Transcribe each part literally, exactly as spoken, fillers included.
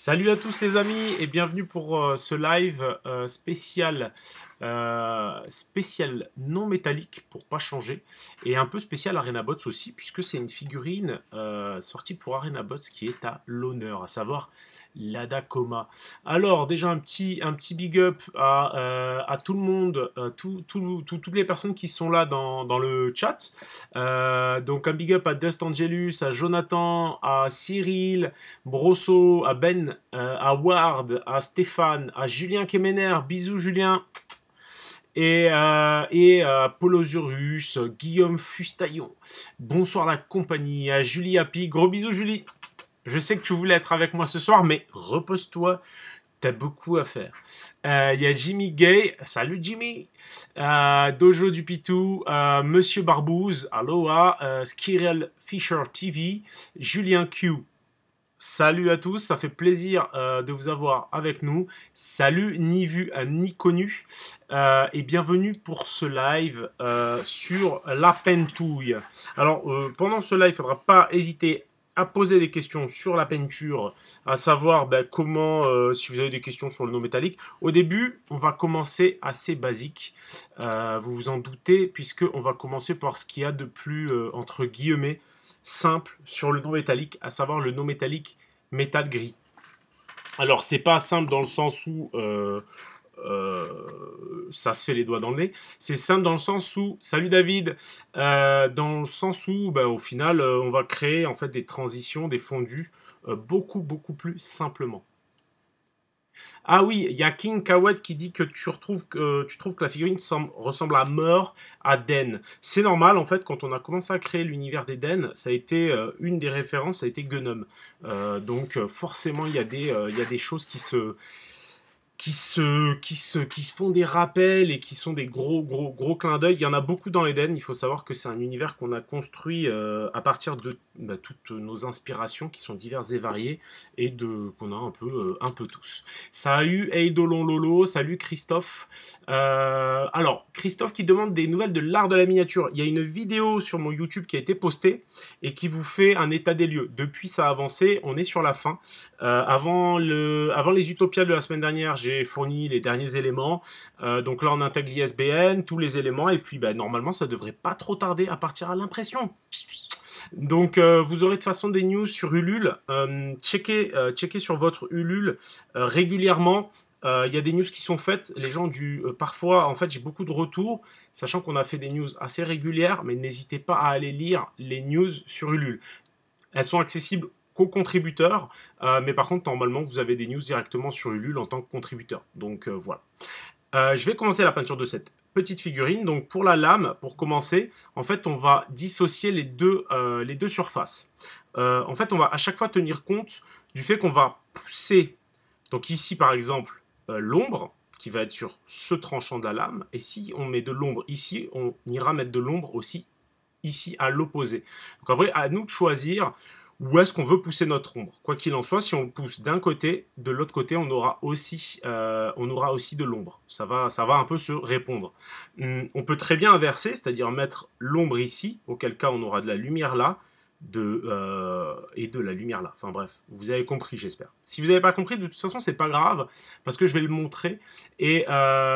Salut à tous les amis et bienvenue pour euh, ce live euh, spécial, euh, spécial non métallique pour pas changer et un peu spécial ArenaBots aussi puisque c'est une figurine euh, sortie pour ArenaBots qui est à l'honneur, à savoir l'Adakoma. Alors déjà un petit, un petit big up à, euh, à tout le monde, euh, tout, tout, tout, toutes les personnes qui sont là dans, dans le chat. Euh, donc un big up à Dust Angelus, à Jonathan, à Cyril, Brosso, à Ben, euh, à Ward, à Stéphane, à Julien Kemener, bisous Julien, et, euh, et à Polozurus, Guillaume Fustaillon, bonsoir la compagnie, à Julie Happy, gros bisous Julie, je sais que tu voulais être avec moi ce soir, mais repose-toi, t'as beaucoup à faire. Il euh, y a Jimmy Gay, salut Jimmy, euh, Dojo du Pitou, euh, Monsieur Barbouze, aloha, euh, Skirel Fisher T V, Julien Q. Salut à tous, ça fait plaisir euh, de vous avoir avec nous. Salut, ni vu euh, ni connu. Euh, et bienvenue pour ce live euh, sur la pentouille. Alors, euh, pendant ce live, il ne faudra pas hésiter à poser des questions sur la peinture, à savoir ben, comment, euh, si vous avez des questions sur le non métallique. Au début, on va commencer assez basique, euh, vous vous en doutez, puisqu'on va commencer par ce qu'il y a de plus, euh, entre guillemets, simple sur le non métallique, à savoir le non métallique métal gris. Alors, c'est pas simple dans le sens où euh, euh, ça se fait les doigts dans le nez. C'est simple dans le sens où, salut David, euh, dans le sens où, ben, au final, euh, on va créer en fait des transitions, des fondus euh, beaucoup beaucoup plus simplement. Ah oui, il y a King Kawet qui dit que tu, retrouves, que tu trouves que la figurine semble, ressemble à Meur, à Den. C'est normal, en fait, quand on a commencé à créer l'univers d'Eden, ça a été euh, une des références, ça a été Gunnum. Euh, donc euh, forcément, il y, a des, euh, il y a des choses qui se, qui se, qui, se, qui se font des rappels et qui sont des gros, gros, gros clins d'œil. Il y en a beaucoup dans Eden. Il faut savoir que c'est un univers qu'on a construit euh, à partir de bah, toutes nos inspirations qui sont diverses et variées et de qu'on a un peu, euh, un peu tous. Salut Eidolon Lolo, salut Christophe. Euh, alors, Christophe qui demande des nouvelles de l'art de la miniature. Il y a une vidéo sur mon YouTube qui a été postée et qui vous fait un état des lieux. Depuis, ça a avancé. On est sur la fin. Euh, avant, le, avant les Utopias de la semaine dernière, j'ai fourni les derniers éléments. Euh, donc là, on intègre l'I S B N, tous les éléments, et puis bah, normalement, ça devrait pas trop tarder à partir à l'impression. Donc, euh, vous aurez de toute façon des news sur Ulule. Euh, checkez, euh, checkez sur votre Ulule euh, régulièrement. Il euh, y a des news qui sont faites. Les gens du euh, parfois, en fait, j'ai beaucoup de retours, sachant qu'on a fait des news assez régulières, mais n'hésitez pas à aller lire les news sur Ulule. Elles sont accessibles qu'aux contributeurs, euh, mais par contre, normalement, vous avez des news directement sur Ulule en tant que contributeur. Donc, euh, voilà. Euh, je vais commencer la peinture de cette petite figurine. Donc, pour la lame, pour commencer, en fait, on va dissocier les deux, euh, les deux surfaces. Euh, en fait, on va à chaque fois tenir compte du fait qu'on va pousser, donc ici, par exemple, euh, l'ombre, qui va être sur ce tranchant de la lame. Et si on met de l'ombre ici, on ira mettre de l'ombre aussi ici à l'opposé. Donc après, à nous de choisir où est-ce qu'on veut pousser notre ombre. Quoi qu'il en soit, si on le pousse d'un côté, de l'autre côté, on aura aussi, euh, on aura aussi de l'ombre. Ça va, ça va un peu se répondre. Hum, on peut très bien inverser, c'est-à-dire mettre l'ombre ici, auquel cas on aura de la lumière là, de, euh, et de la lumière là. Enfin bref, vous avez compris, j'espère. Si vous n'avez pas compris, de toute façon, c'est pas grave, parce que je vais le montrer. Et,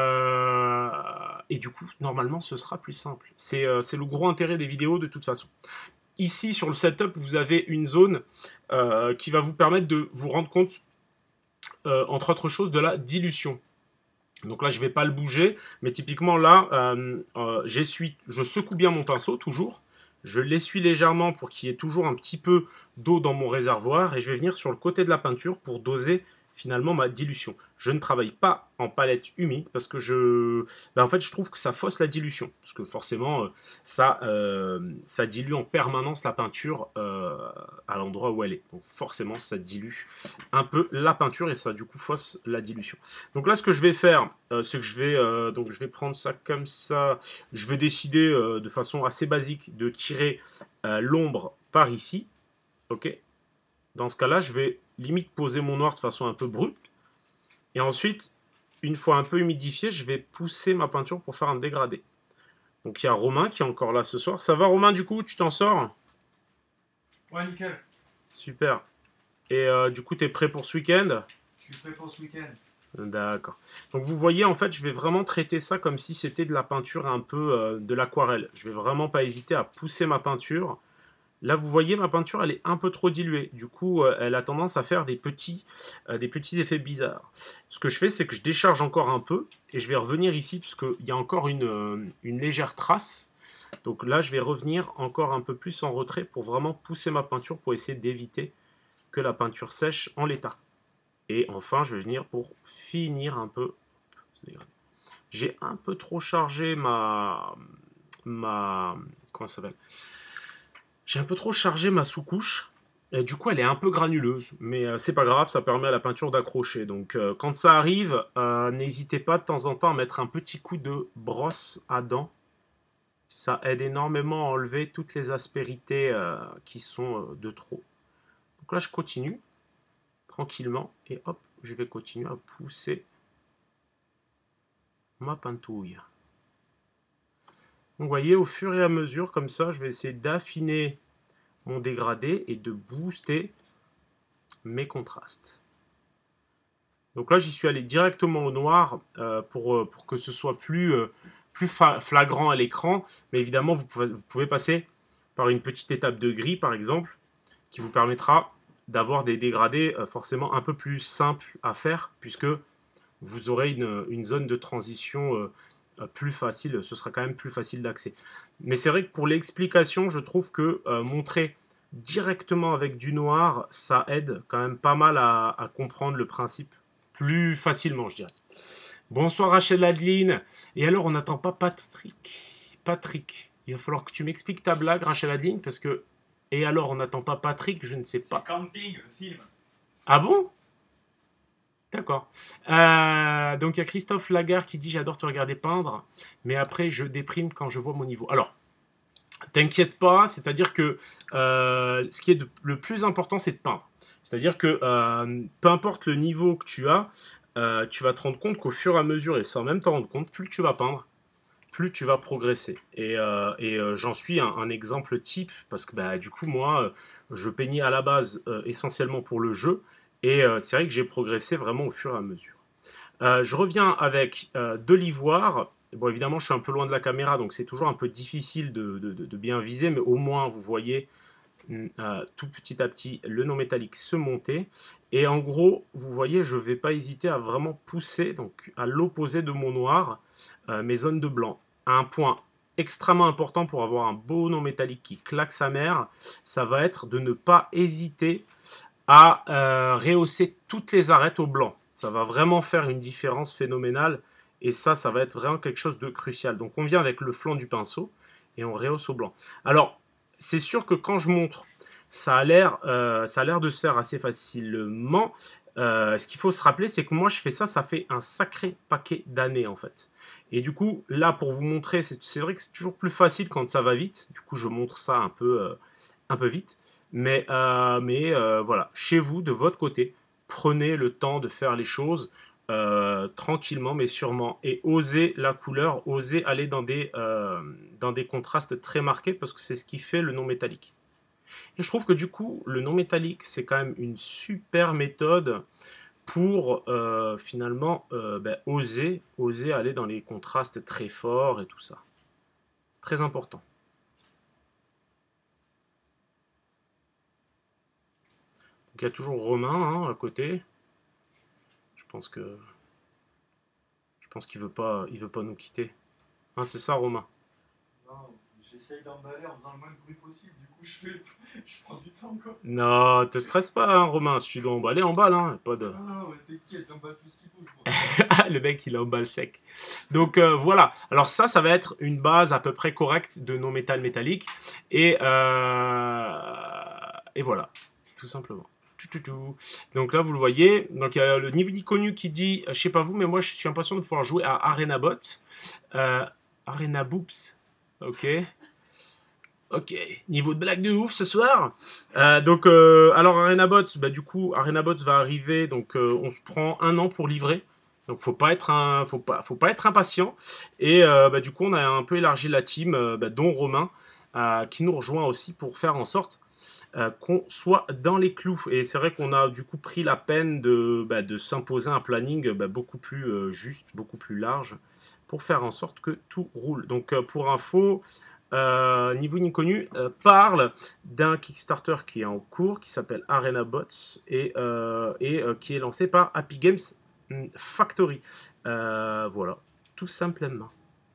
euh, et du coup, normalement, ce sera plus simple. C'est euh, le gros intérêt des vidéos, de toute façon. Ici, sur le setup, vous avez une zone euh, qui va vous permettre de vous rendre compte, euh, entre autres choses, de la dilution. Donc là, je ne vais pas le bouger, mais typiquement là, euh, euh, je secoue bien mon pinceau, toujours. Je l'essuie légèrement pour qu'il y ait toujours un petit peu d'eau dans mon réservoir, et je vais venir sur le côté de la peinture pour doser finalement ma dilution. Je ne travaille pas en palette humide parce que je, ben en fait, je trouve que ça fausse la dilution, parce que forcément, euh, ça, euh, ça dilue en permanence la peinture euh, à l'endroit où elle est. Donc forcément, ça dilue un peu la peinture et ça du coup fausse la dilution. Donc là, ce que je vais faire, euh, c'est que je vais, euh, donc je vais prendre ça comme ça. Je vais décider euh, de façon assez basique de tirer euh, l'ombre par ici, ok. Dans ce cas-là, je vais limite poser mon noir de façon un peu brute. Et ensuite, une fois un peu humidifié, je vais pousser ma peinture pour faire un dégradé. Donc il y a Romain qui est encore là ce soir. Ça va Romain, du coup, tu t'en sors? Ouais, nickel. Super. Et euh, du coup, tu es prêt pour ce week-end? Je suis prêt pour ce week-end. D'accord. Donc vous voyez, en fait, je vais vraiment traiter ça comme si c'était de la peinture un peu euh, de l'aquarelle. Je vais vraiment pas hésiter à pousser ma peinture. Là, vous voyez, ma peinture, elle est un peu trop diluée. Du coup, euh, elle a tendance à faire des petits, euh, des petits effets bizarres. Ce que je fais, c'est que je décharge encore un peu et je vais revenir ici puisqu'il y a encore une, euh, une légère trace. Donc là, je vais revenir encore un peu plus en retrait pour vraiment pousser ma peinture pour essayer d'éviter que la peinture sèche en l'état. Et enfin, je vais venir pour finir un peu. J'ai un peu trop chargé ma... ma comment ça s'appelle? J'ai un peu trop chargé ma sous-couche. Et du coup, elle est un peu granuleuse. Mais euh, c'est pas grave, ça permet à la peinture d'accrocher. Donc euh, quand ça arrive, euh, n'hésitez pas de temps en temps à mettre un petit coup de brosse à dents. Ça aide énormément à enlever toutes les aspérités euh, qui sont euh, de trop. Donc là, je continue tranquillement. Et hop, je vais continuer à pousser ma pintouille. Donc vous voyez, au fur et à mesure, comme ça, je vais essayer d'affiner mon dégradé et de booster mes contrastes. Donc là, j'y suis allé directement au noir euh, pour, pour que ce soit plus, euh, plus flagrant à l'écran. Mais évidemment, vous pouvez, vous pouvez passer par une petite étape de gris, par exemple, qui vous permettra d'avoir des dégradés euh, forcément un peu plus simples à faire, puisque vous aurez une, une zone de transition euh, plus facile, ce sera quand même plus facile d'accès. Mais c'est vrai que pour l'explication, je trouve que euh, montrer directement avec du noir, ça aide quand même pas mal à, à comprendre le principe plus facilement, je dirais. Bonsoir Rachel Adeline. Et alors, on n'attend pas Patrick. Patrick, il va falloir que tu m'expliques ta blague, Rachel Adeline, parce que... Et alors, on n'attend pas Patrick, je ne sais pas. C'est Camping, le film. Ah bon? D'accord. Euh, donc il y a Christophe Lagarde qui dit j'adore te regarder peindre, mais après je déprime quand je vois mon niveau. Alors, t'inquiète pas, c'est-à-dire que euh, ce qui est de, le plus important, c'est de peindre. C'est-à-dire que euh, peu importe le niveau que tu as, euh, tu vas te rendre compte qu'au fur et à mesure, et sans même t'en rendre compte, plus tu vas peindre, plus tu vas progresser. Et, euh, et euh, j'en suis un, un exemple type, parce que bah, du coup, moi, je peignais à la base euh, essentiellement pour le jeu, et euh, c'est vrai que j'ai progressé vraiment au fur et à mesure. Euh, je reviens avec euh, de l'ivoire. Bon, évidemment, je suis un peu loin de la caméra, donc c'est toujours un peu difficile de, de, de bien viser, mais au moins, vous voyez euh, tout petit à petit le non métallique se monter. Et en gros, vous voyez, je ne vais pas hésiter à vraiment pousser, donc à l'opposé de mon noir, euh, mes zones de blanc. Un point extrêmement important pour avoir un beau non métallique qui claque sa mère, ça va être de ne pas hésiter à euh, rehausser toutes les arêtes au blanc. Ça va vraiment faire une différence phénoménale et ça, ça va être vraiment quelque chose de crucial. Donc on vient avec le flanc du pinceau et on rehausse au blanc. Alors, c'est sûr que quand je montre, ça a l'air euh, ça a l'air de se faire assez facilement. Euh, ce qu'il faut se rappeler, c'est que moi, je fais ça, ça fait un sacré paquet d'années, en fait. Et du coup, là, pour vous montrer, c'est vrai que c'est toujours plus facile quand ça va vite. Du coup, je montre ça un peu, euh, un peu vite. Mais, euh, mais euh, voilà, chez vous, de votre côté, prenez le temps de faire les choses euh, tranquillement, mais sûrement. Et osez la couleur, osez aller dans des, euh, dans des contrastes très marqués, parce que c'est ce qui fait le non métallique. Et je trouve que du coup, le non métallique, c'est quand même une super méthode pour euh, finalement euh, ben, oser, oser aller dans les contrastes très forts et tout ça. C'est très important. Donc il y a toujours Romain hein, à côté. Je pense que je pense qu'il veut pas, il veut pas nous quitter. Hein, c'est ça, Romain. Non, j'essaye d'emballer en faisant le moins de bruit possible. Du coup, je fais, je prends du temps quoi. Non, te stresse pas, hein, Romain. Si tu dois emballer, emballe. Hein. Pas de... Non, non, mais t'inquiète, j'emballe tout ce qui bouge. Moi. Le mec, il emballe sec. Donc euh, voilà. Alors ça, ça va être une base à peu près correcte de nos métal métalliques. Et, euh... et voilà, tout simplement. Donc là, vous le voyez. Donc il y a le niveau connu qui dit, je sais pas vous, mais moi, je suis impatient de pouvoir jouer à ArenaBot. Euh, Arena Boops. Ok. Ok, niveau de blague de ouf ce soir. Euh, donc, euh, alors ArenaBots, bah, du coup, ArenaBots va arriver, donc euh, on se prend un an pour livrer. Donc, faut pas être un, faut pas, faut pas être impatient. Et euh, bah, du coup, on a un peu élargi la team, euh, bah, dont Romain, euh, qui nous rejoint aussi pour faire en sorte euh, qu'on soit dans les clous. Et c'est vrai qu'on a du coup pris la peine de, bah, de s'imposer un planning bah, beaucoup plus euh, juste, beaucoup plus large, pour faire en sorte que tout roule. Donc euh, pour info, euh, Niveau Inconnu euh, parle d'un Kickstarter qui est en cours, qui s'appelle Arena Bots, et, euh, et euh, qui est lancé par Happy Games Factory. Euh, voilà, tout simplement.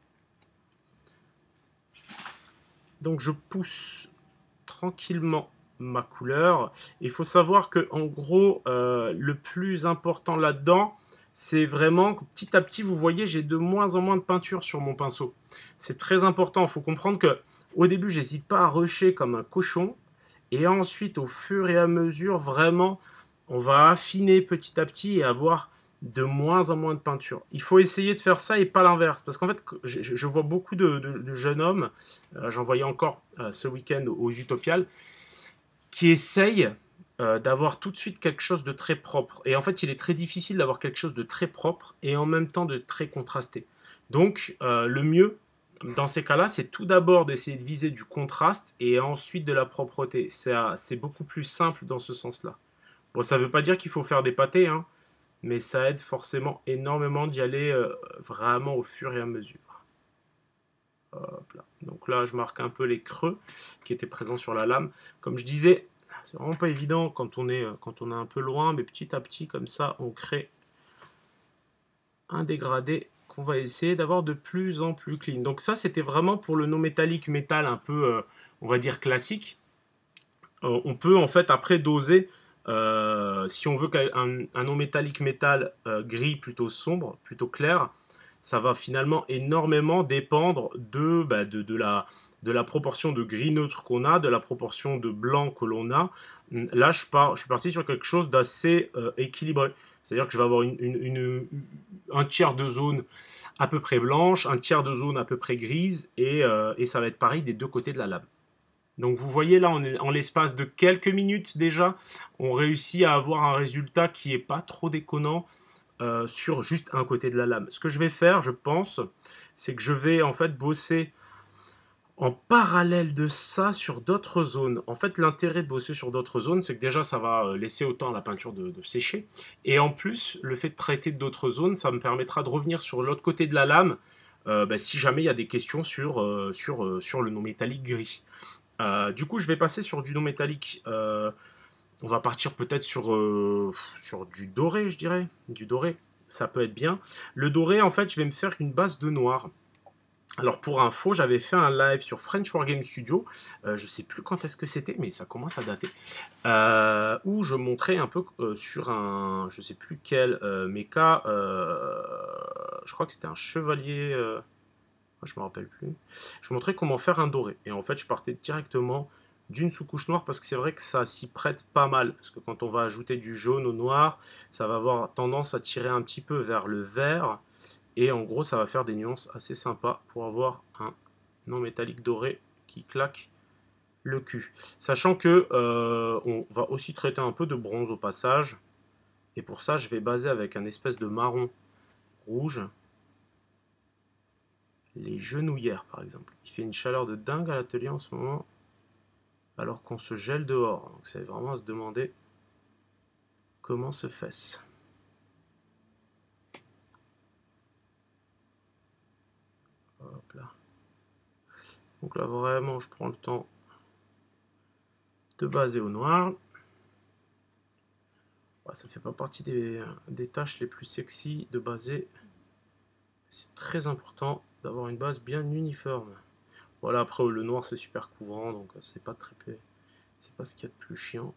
Donc je pousse tranquillement ma couleur. Il faut savoir que en gros, euh, le plus important là-dedans, c'est vraiment que petit à petit, vous voyez, j'ai de moins en moins de peinture sur mon pinceau. C'est très important. Il faut comprendre que au début, j'hésite pas à rusher comme un cochon. Et ensuite, au fur et à mesure, vraiment, on va affiner petit à petit et avoir de moins en moins de peinture. Il faut essayer de faire ça et pas l'inverse. Parce qu'en fait, je, je vois beaucoup de, de, de jeunes hommes, euh, j'en voyais encore euh, ce week-end aux Utopiales, qui essayent euh, d'avoir tout de suite quelque chose de très propre. Et en fait, il est très difficile d'avoir quelque chose de très propre et en même temps de très contrasté. Donc, euh, le mieux, dans ces cas-là, c'est tout d'abord d'essayer de viser du contraste et ensuite de la propreté. C'est beaucoup plus simple dans ce sens-là. Bon, ça ne veut pas dire qu'il faut faire des pâtés, hein, mais ça aide forcément énormément d'y aller euh, vraiment au fur et à mesure. Hop là. Donc là, je marque un peu les creux qui étaient présents sur la lame. Comme je disais, c'est vraiment pas évident quand on est, quand on est un peu loin, mais petit à petit, comme ça, on crée un dégradé qu'on va essayer d'avoir de plus en plus clean. Donc ça, c'était vraiment pour le non métallique métal un peu, euh, on va dire, classique. Euh, on peut en fait après doser, euh, si on veut un, un non métallique métal euh, gris plutôt sombre, plutôt clair, ça va finalement énormément dépendre de, bah, de, de, la, de la proportion de gris neutre qu'on a, de la proportion de blanc que l'on a. Là, je, pars, je suis parti sur quelque chose d'assez euh, équilibré. C'est-à-dire que je vais avoir une, une, une, un tiers de zone à peu près blanche, un tiers de zone à peu près grise, et, euh, et ça va être pareil des deux côtés de la lame. Donc vous voyez là, en, en l'espace de quelques minutes déjà, on réussit à avoir un résultat qui n'est pas trop déconnant, Euh, sur juste un côté de la lame. Ce que je vais faire, je pense, c'est que je vais en fait bosser en parallèle de ça sur d'autres zones. En fait, l'intérêt de bosser sur d'autres zones, c'est que déjà, ça va laisser autant à la peinture de, de sécher. Et en plus, le fait de traiter d'autres zones, ça me permettra de revenir sur l'autre côté de la lame, euh, bah, si jamais il y a des questions sur, euh, sur, euh, sur le non métallique gris. Euh, du coup, je vais passer sur du non métallique. Euh, on va partir peut-être sur, euh, sur du doré, je dirais. Du doré, ça peut être bien. Le doré, en fait, je vais me faire une base de noir. Alors pour info, j'avais fait un live sur French Wargame Studio, euh, je sais plus quand est-ce que c'était, mais ça commence à dater, euh, où je montrais un peu euh, sur un, je sais plus quel euh, méca, euh, je crois que c'était un chevalier, euh, je me rappelle plus, je montrais comment faire un doré, et en fait je partais directement d'une sous-couche noire, parce que c'est vrai que ça s'y prête pas mal, parce que quand on va ajouter du jaune au noir, ça va avoir tendance à tirer un petit peu vers le vert, et en gros, ça va faire des nuances assez sympas pour avoir un non métallique doré qui claque le cul. Sachant que euh, on va aussi traiter un peu de bronze au passage. Et pour ça, je vais baser avec un espèce de marron rouge. Les genouillères, par exemple. Il fait une chaleur de dingue à l'atelier en ce moment. Alors qu'on se gèle dehors. Donc c'est vraiment à se demander comment se fait-ce. Hop là. Donc là, vraiment, je prends le temps de baser au noir. Ouais, ça fait pas partie des, des tâches les plus sexy de baser. C'est très important d'avoir une base bien uniforme. Voilà, après le noir c'est super couvrant, donc c'est pas très, c'est pas ce qu'il y a de plus chiant.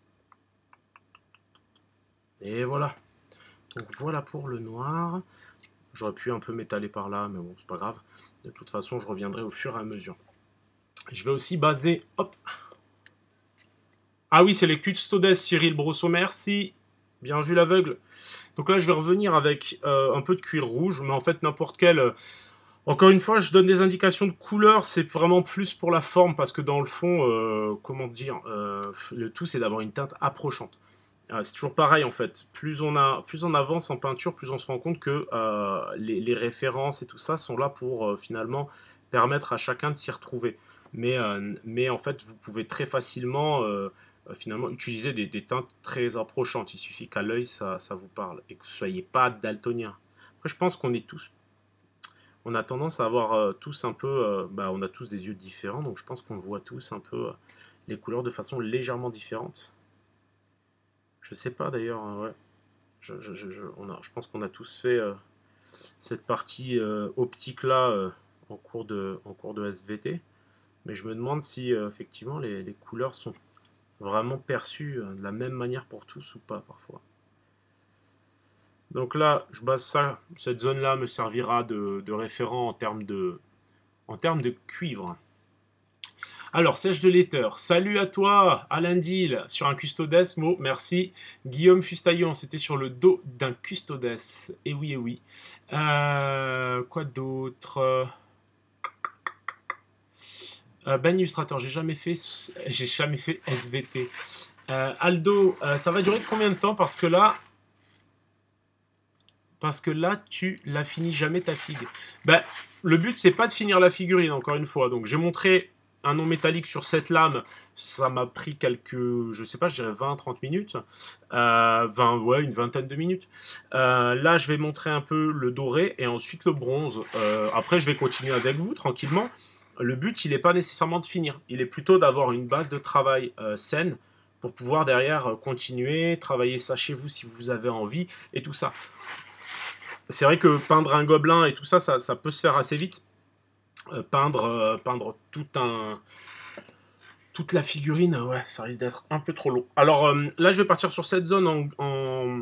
Et voilà. Donc voilà pour le noir. J'aurais pu un peu m'étaler par là, mais bon, c'est pas grave. De toute façon, je reviendrai au fur et à mesure. Je vais aussi baser. Hop. Ah oui, c'est les Custodes Cyril Brosseau, merci. Bien vu l'aveugle. Donc là, je vais revenir avec euh, un peu de cuir rouge, mais en fait, n'importe quel. Euh, encore une fois, je donne des indications de couleur, c'est vraiment plus pour la forme, parce que dans le fond, euh, comment dire, euh, le tout, c'est d'avoir une teinte approchante. Euh, c'est toujours pareil, en fait. Plus on, a, plus on avance en peinture, plus on se rend compte que euh, les, les références et tout ça sont là pour, euh, finalement, permettre à chacun de s'y retrouver. Mais, euh, mais en fait, vous pouvez très facilement euh, euh, finalement utiliser des, des teintes très approchantes. Il suffit qu'à l'œil, ça, ça vous parle et que vous ne soyez pas daltonien. Après, je pense qu'on est tous, on a tendance à avoir euh, tous un peu, euh, bah, on a tous des yeux différents, donc je pense qu'on voit tous un peu euh, les couleurs de façon légèrement différente. Je sais pas d'ailleurs, euh, ouais. Je, je, je, je- on a, je pense qu'on a tous fait euh, cette partie euh, optique là euh, en cours de, en cours de S V T. Mais je me demande si euh, effectivement les, les couleurs sont vraiment perçues euh, de la même manière pour tous ou pas parfois. Donc là, je base ça, cette zone-là me servira de, de référent en termes de, en termes de cuivre. Alors, sèche de l'éther. Salut à toi, Alain Dill, sur un custodes, mot, merci. Guillaume Fustaillon, c'était sur le dos d'un custodes. Et oui, et oui. Euh, quoi d'autre? Euh, Ben Illustrator, j'ai jamais fait, j'ai jamais fait S V T. Euh, Aldo, euh, ça va durer combien de temps? Parce que là, parce que là, tu la finis jamais ta figue. Ben, le but c'est pas de finir la figurine encore une fois. Donc j'ai montré un non métallique sur cette lame. Ça m'a pris quelques, je sais pas, je dirais vingt trente minutes. Euh, vingt, ouais, une vingtaine de minutes. Euh, là, je vais montrer un peu le doré et ensuite le bronze. Euh, après, je vais continuer avec vous tranquillement. Le but, il n'est pas nécessairement de finir. Il est plutôt d'avoir une base de travail euh, saine pour pouvoir derrière euh, continuer, travailler ça chez vous si vous avez envie et tout ça. C'est vrai que peindre un gobelin et tout ça, ça, ça peut se faire assez vite. Euh, peindre, euh, peindre tout un, toute la figurine, ouais, ça risque d'être un peu trop long. Alors euh, là, je vais partir sur cette zone en, en,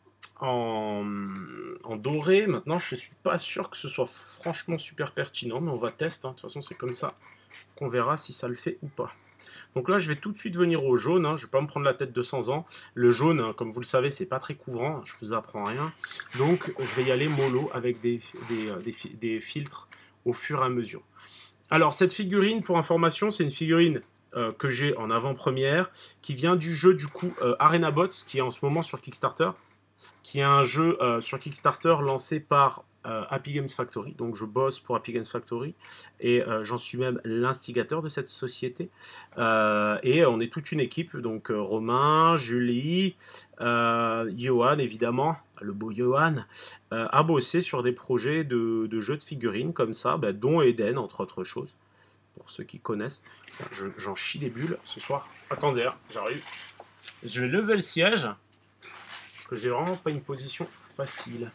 en, en doré. Maintenant, je ne suis pas sûr que ce soit franchement super pertinent, mais on va tester. Hein. De toute façon, c'est comme ça qu'on verra si ça le fait ou pas. Donc là, je vais tout de suite venir au jaune. Hein. Je ne vais pas me prendre la tête de cent ans. Le jaune, hein, comme vous le savez, c'est pas très couvrant. Je vous apprends rien. Donc, je vais y aller mollo avec des, des, des, des filtres au fur et à mesure. Alors, cette figurine, pour information, c'est une figurine euh, que j'ai en avant-première, qui vient du jeu, du coup, euh, Arena Bots, qui est en ce moment sur Kickstarter, qui est un jeu euh, sur Kickstarter lancé par euh, Happy Games Factory. Donc, je bosse pour Happy Games Factory et euh, j'en suis même l'instigateur de cette société. Euh, et on est toute une équipe, donc euh, Romain, Julie, euh, Johan, évidemment, le beau Johan, euh, a bossé sur des projets de, de jeux de figurines comme ça, bah, dont Eden, entre autres choses, pour ceux qui connaissent. Je, j'en chie des bulles ce soir. Attendez, j'arrive. Je vais lever le siège, parce que j'ai vraiment pas une position facile.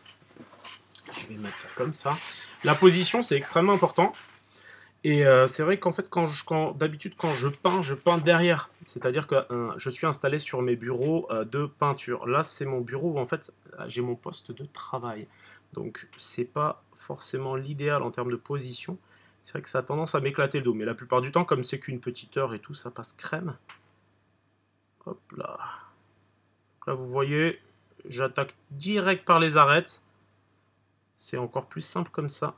Je vais mettre ça comme ça. La position, c'est extrêmement important. Et euh, c'est vrai qu'en fait, quand je, quand, d'habitude, quand je peins, je peins derrière. C'est-à-dire que euh, je suis installé sur mes bureaux euh, de peinture. Là, c'est mon bureau où en fait, j'ai mon poste de travail. Donc, c'est pas forcément l'idéal en termes de position. C'est vrai que ça a tendance à m'éclater le dos. Mais la plupart du temps, comme c'est qu'une petite heure et tout, ça passe crème. Hop là. Donc là, vous voyez, j'attaque direct par les arêtes. C'est encore plus simple comme ça.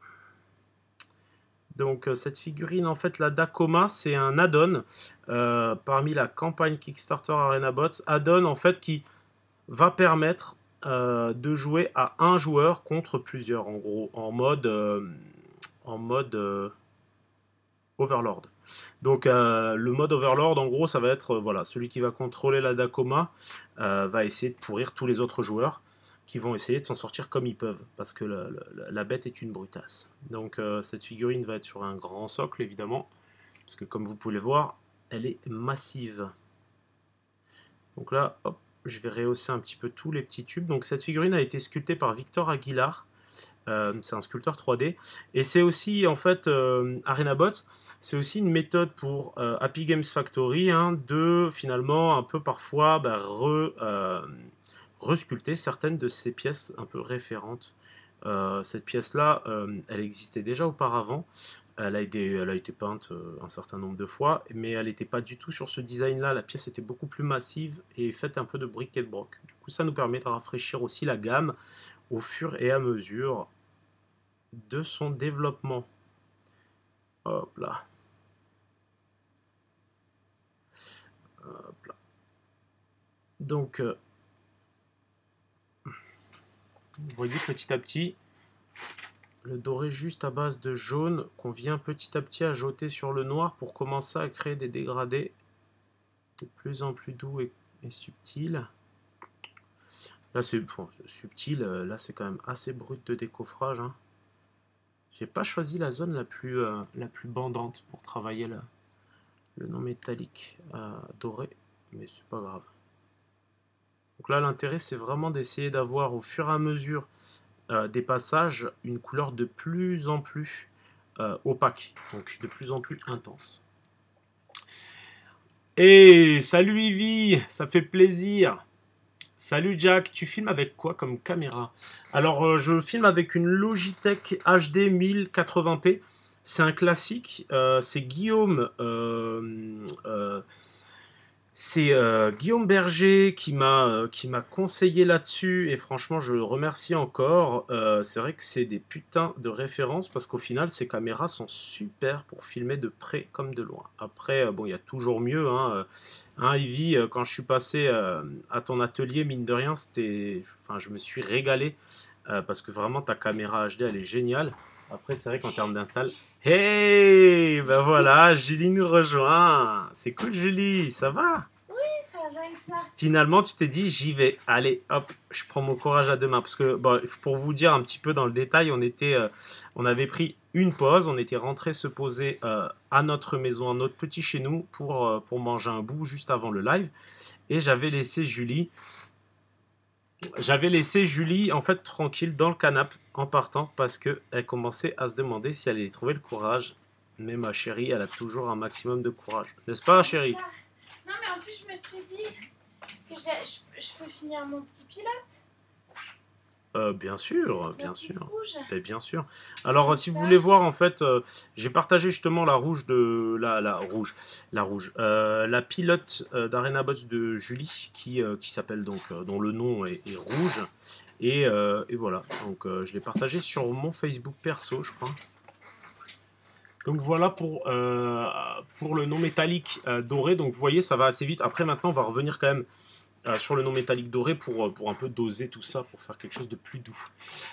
Donc euh, cette figurine, en fait, la Dakoma, c'est un add-on euh, parmi la campagne Kickstarter Arena Bots. Add-on, en fait, qui va permettre euh, de jouer à un joueur contre plusieurs, en gros, en mode, euh, en mode euh, Overlord. Donc euh, le mode Overlord, en gros, ça va être, euh, voilà, celui qui va contrôler la Dakoma euh, va essayer de pourrir tous les autres joueurs qui vont essayer de s'en sortir comme ils peuvent, parce que la, la, la bête est une brutasse. Donc euh, cette figurine va être sur un grand socle, évidemment, parce que comme vous pouvez le voir, elle est massive. Donc là, hop, je vais rehausser un petit peu tous les petits tubes. Donc cette figurine a été sculptée par Victor Aguilar, euh, c'est un sculpteur trois D, et c'est aussi, en fait, euh, ArenaBot, c'est aussi une méthode pour euh, Happy Games Factory hein, de, finalement, un peu parfois, bah, re... Euh, resculpter certaines de ces pièces un peu référentes. Euh, cette pièce-là, euh, elle existait déjà auparavant. Elle a été, elle a été peinte euh, un certain nombre de fois, mais elle n'était pas du tout sur ce design-là. La pièce était beaucoup plus massive et faite un peu de briques et de broc. Du coup, ça nous permet de rafraîchir aussi la gamme au fur et à mesure de son développement. Hop là. Hop là. Donc, euh, vous voyez petit à petit, le doré juste à base de jaune qu'on vient petit à petit à jeter sur le noir pour commencer à créer des dégradés de plus en plus doux et, et subtils. Là c'est bon, subtil, là c'est quand même assez brut de décoffrage. Hein. J'ai pas choisi la zone la plus, euh, la plus bandante pour travailler le, le non métallique euh, doré, mais c'est pas grave. Donc là l'intérêt c'est vraiment d'essayer d'avoir au fur et à mesure euh, des passages une couleur de plus en plus euh, opaque, donc de plus en plus intense. Et salut Ivy, ça fait plaisir. Salut Jack, tu filmes avec quoi comme caméra? Alors euh, je filme avec une Logitech H D mille quatre-vingts p. C'est un classique. Euh, c'est Guillaume, euh, euh, c'est euh, Guillaume Berger qui m'a euh, qui m'a conseillé là-dessus et franchement je le remercie encore. Euh, c'est vrai que c'est des putains de références parce qu'au final ces caméras sont super pour filmer de près comme de loin. Après euh, bon il y a toujours mieux. Hein, Hein, Ivy, euh, quand je suis passé euh, à ton atelier, mine de rien, c'était, enfin, je me suis régalé euh, parce que vraiment ta caméra H D, elle est géniale. Après, c'est vrai qu'en termes d'install, hey, ben voilà, Julie nous rejoint. C'est cool, Julie, ça va? Ça va et toi? Finalement, tu t'es dit, j'y vais. Allez, hop, je prends mon courage à deux mains. Parce que, bon, pour vous dire un petit peu dans le détail, on était, euh, on avait pris une pause, on était rentré se poser euh, à notre maison, à notre petit chez nous, pour, euh, pour manger un bout juste avant le live. Et j'avais laissé Julie, j'avais laissé Julie en fait tranquille dans le canapé en partant parce que elle commençait à se demander si elle allait trouver le courage. Mais ma chérie, elle a toujours un maximum de courage, n'est-ce pas, chérie? Ça. Non, mais en plus, je me suis dit que j'ai- je, je peux finir mon petit pilote. Euh, bien sûr, Ma bien petite sûr. rouge. Et bien sûr. Alors, Comme si vous ça. voulez voir, en fait, euh, j'ai partagé justement la rouge de la, la rouge, la rouge, euh, la pilote euh, d'ArenaBots de Julie, qui, euh, qui s'appelle donc, euh, dont le nom est, est rouge. Et, euh, et voilà. Donc, euh, je l'ai partagé sur mon Facebook perso, je crois. Donc voilà pour, euh, pour le non métallique euh, doré. Donc vous voyez, ça va assez vite. Après, maintenant, on va revenir quand même euh, sur le non métallique doré pour, pour un peu doser tout ça, pour faire quelque chose de plus doux.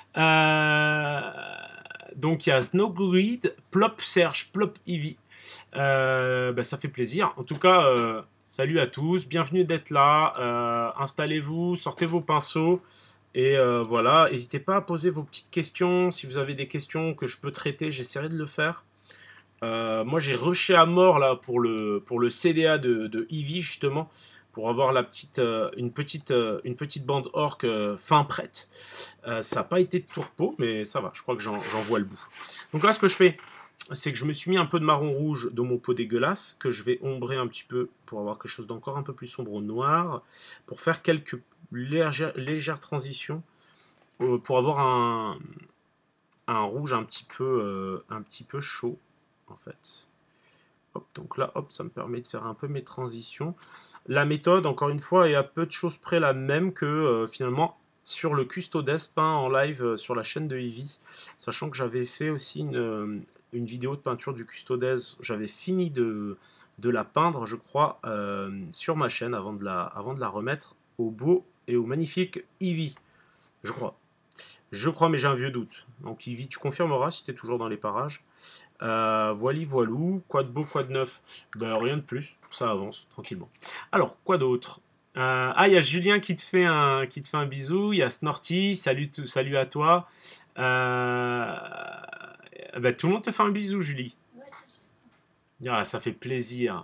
Euh, donc il y a Snowgrid, Plop Serge, Plop Ivy. Euh, bah, ça fait plaisir. En tout cas, euh, salut à tous, bienvenue d'être là. Euh, installez-vous, sortez vos pinceaux. Et euh, voilà, n'hésitez pas à poser vos petites questions. Si vous avez des questions que je peux traiter, j'essaierai de le faire. Euh, moi j'ai rushé à mort là pour le, pour le C D A de, de Ivy justement pour avoir la petite, euh, une, petite, euh, une petite bande orc euh, fin prête. Euh, ça n'a pas été de tourpeau mais ça va, je crois que j'en vois le bout. Donc là ce que je fais c'est que je me suis mis un peu de marron rouge dans mon pot dégueulasse que je vais ombrer un petit peu pour avoir quelque chose d'encore un peu plus sombre au noir pour faire quelques légères, légères transitions euh, pour avoir un, un rouge un petit peu, euh, un petit peu chaud en fait. Hop, donc là, hop, ça me permet de faire un peu mes transitions. La méthode, encore une fois, est à peu de choses près la même que euh, finalement sur le Custodes peint en live euh, sur la chaîne de Ivy. Sachant que j'avais fait aussi une, euh, une vidéo de peinture du Custodes. J'avais fini de, de la peindre, je crois, euh, sur ma chaîne avant de, la, avant de la remettre au beau et au magnifique Ivy. Je crois. Je crois, mais j'ai un vieux doute. Donc Ivy, tu confirmeras si tu es toujours dans les parages. Euh, voili voilou, quoi de beau, quoi de neuf? Ben, rien de plus, ça avance tranquillement. Alors, quoi d'autre? euh, Ah, il y a Julien qui te fait un, qui te fait un bisou, il y a Snorty, salut, salut à toi. Euh, ben, tout le monde te fait un bisou, Julie. Ouais, Ah, ça fait plaisir.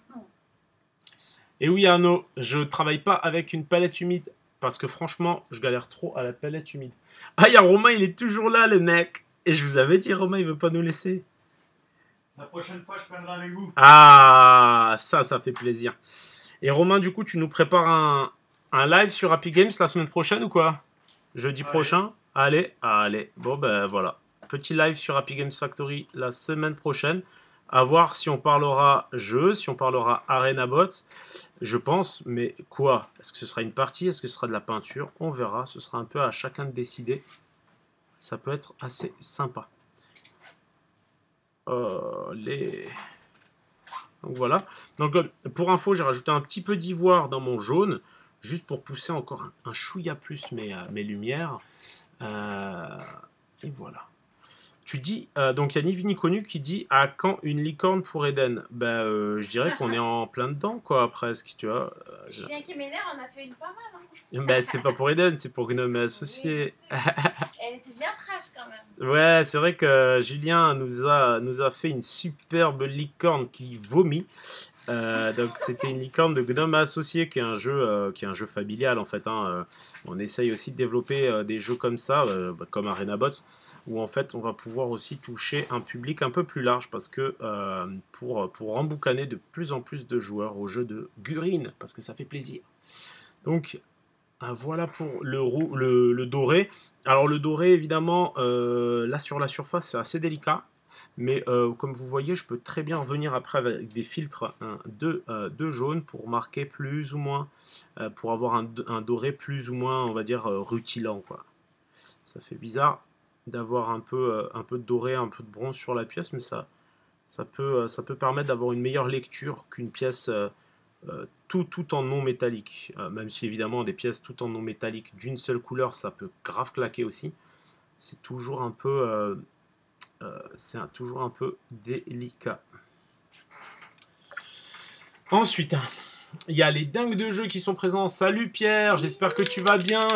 Et oui, Arnaud, je travaille pas avec une palette humide parce que franchement, je galère trop à la palette humide. Ah, il y a Romain, il est toujours là, le mec. Et je vous avais dit, Romain, il veut pas nous laisser. La prochaine fois, je peindrai avec vous. Ah, ça, ça fait plaisir. Et Romain, du coup, tu nous prépares un, un live sur Happy Games la semaine prochaine ou quoi? Jeudi Allez. prochain? Allez, allez. Bon, ben voilà. Petit live sur Happy Games Factory la semaine prochaine. À voir si on parlera jeu, si on parlera ArenaBots. Je pense, mais quoi? Est-ce que ce sera une partie? Est-ce que ce sera de la peinture? On verra. Ce sera un peu à chacun de décider. Ça peut être assez sympa. Euh, les... Donc voilà. Donc pour info, j'ai rajouté un petit peu d'ivoire dans mon jaune, juste pour pousser encore un, un chouïa plus mes, mes lumières. Euh, et voilà. Tu dis, euh, donc il y a ni vu ni connu qui dit à quand une licorne pour Eden? Ben, euh, je dirais qu'on est en plein dedans, quoi, presque, tu vois. Euh, je- Julien qui m'énerve, on a fait une pas mal. Hein. Ben, c'est pas pour Eden, c'est pour Gnome et Oui, je Associé. sais. Elle était bien trash quand même. Ouais, c'est vrai que Julien nous a, nous a fait une superbe licorne qui vomit. Euh, donc c'était une licorne de Gnome Associé qui est un jeu, euh, qui est un jeu familial en fait. Hein. Euh, on essaye aussi de développer euh, des jeux comme ça, euh, bah, comme ArenaBots, où en fait on va pouvoir aussi toucher un public un peu plus large parce que euh, pour, pour emboucaner de plus en plus de joueurs au jeu de Gurine, parce que ça fait plaisir. Donc ah, voilà pour le, roux, le, le doré. Alors le doré, évidemment, euh, là sur la surface, c'est assez délicat. Mais euh, comme vous voyez, je peux très bien revenir après avec des filtres hein, de, euh, de jaune pour marquer plus ou moins, euh, pour avoir un, un doré plus ou moins, on va dire, euh, rutilant, quoi. Ça fait bizarre d'avoir un peu, euh, un peu de doré, un peu de bronze sur la pièce, mais ça, ça, peut, euh, ça peut permettre d'avoir une meilleure lecture qu'une pièce euh, euh, tout, tout en non métallique. Euh, même si évidemment des pièces tout en non métallique d'une seule couleur, ça peut grave claquer aussi. C'est toujours un peu, euh, euh, c'est un- toujours un peu délicat. Ensuite, il y a les dingues de jeu qui sont présents. Salut Pierre, j'espère que tu vas bien.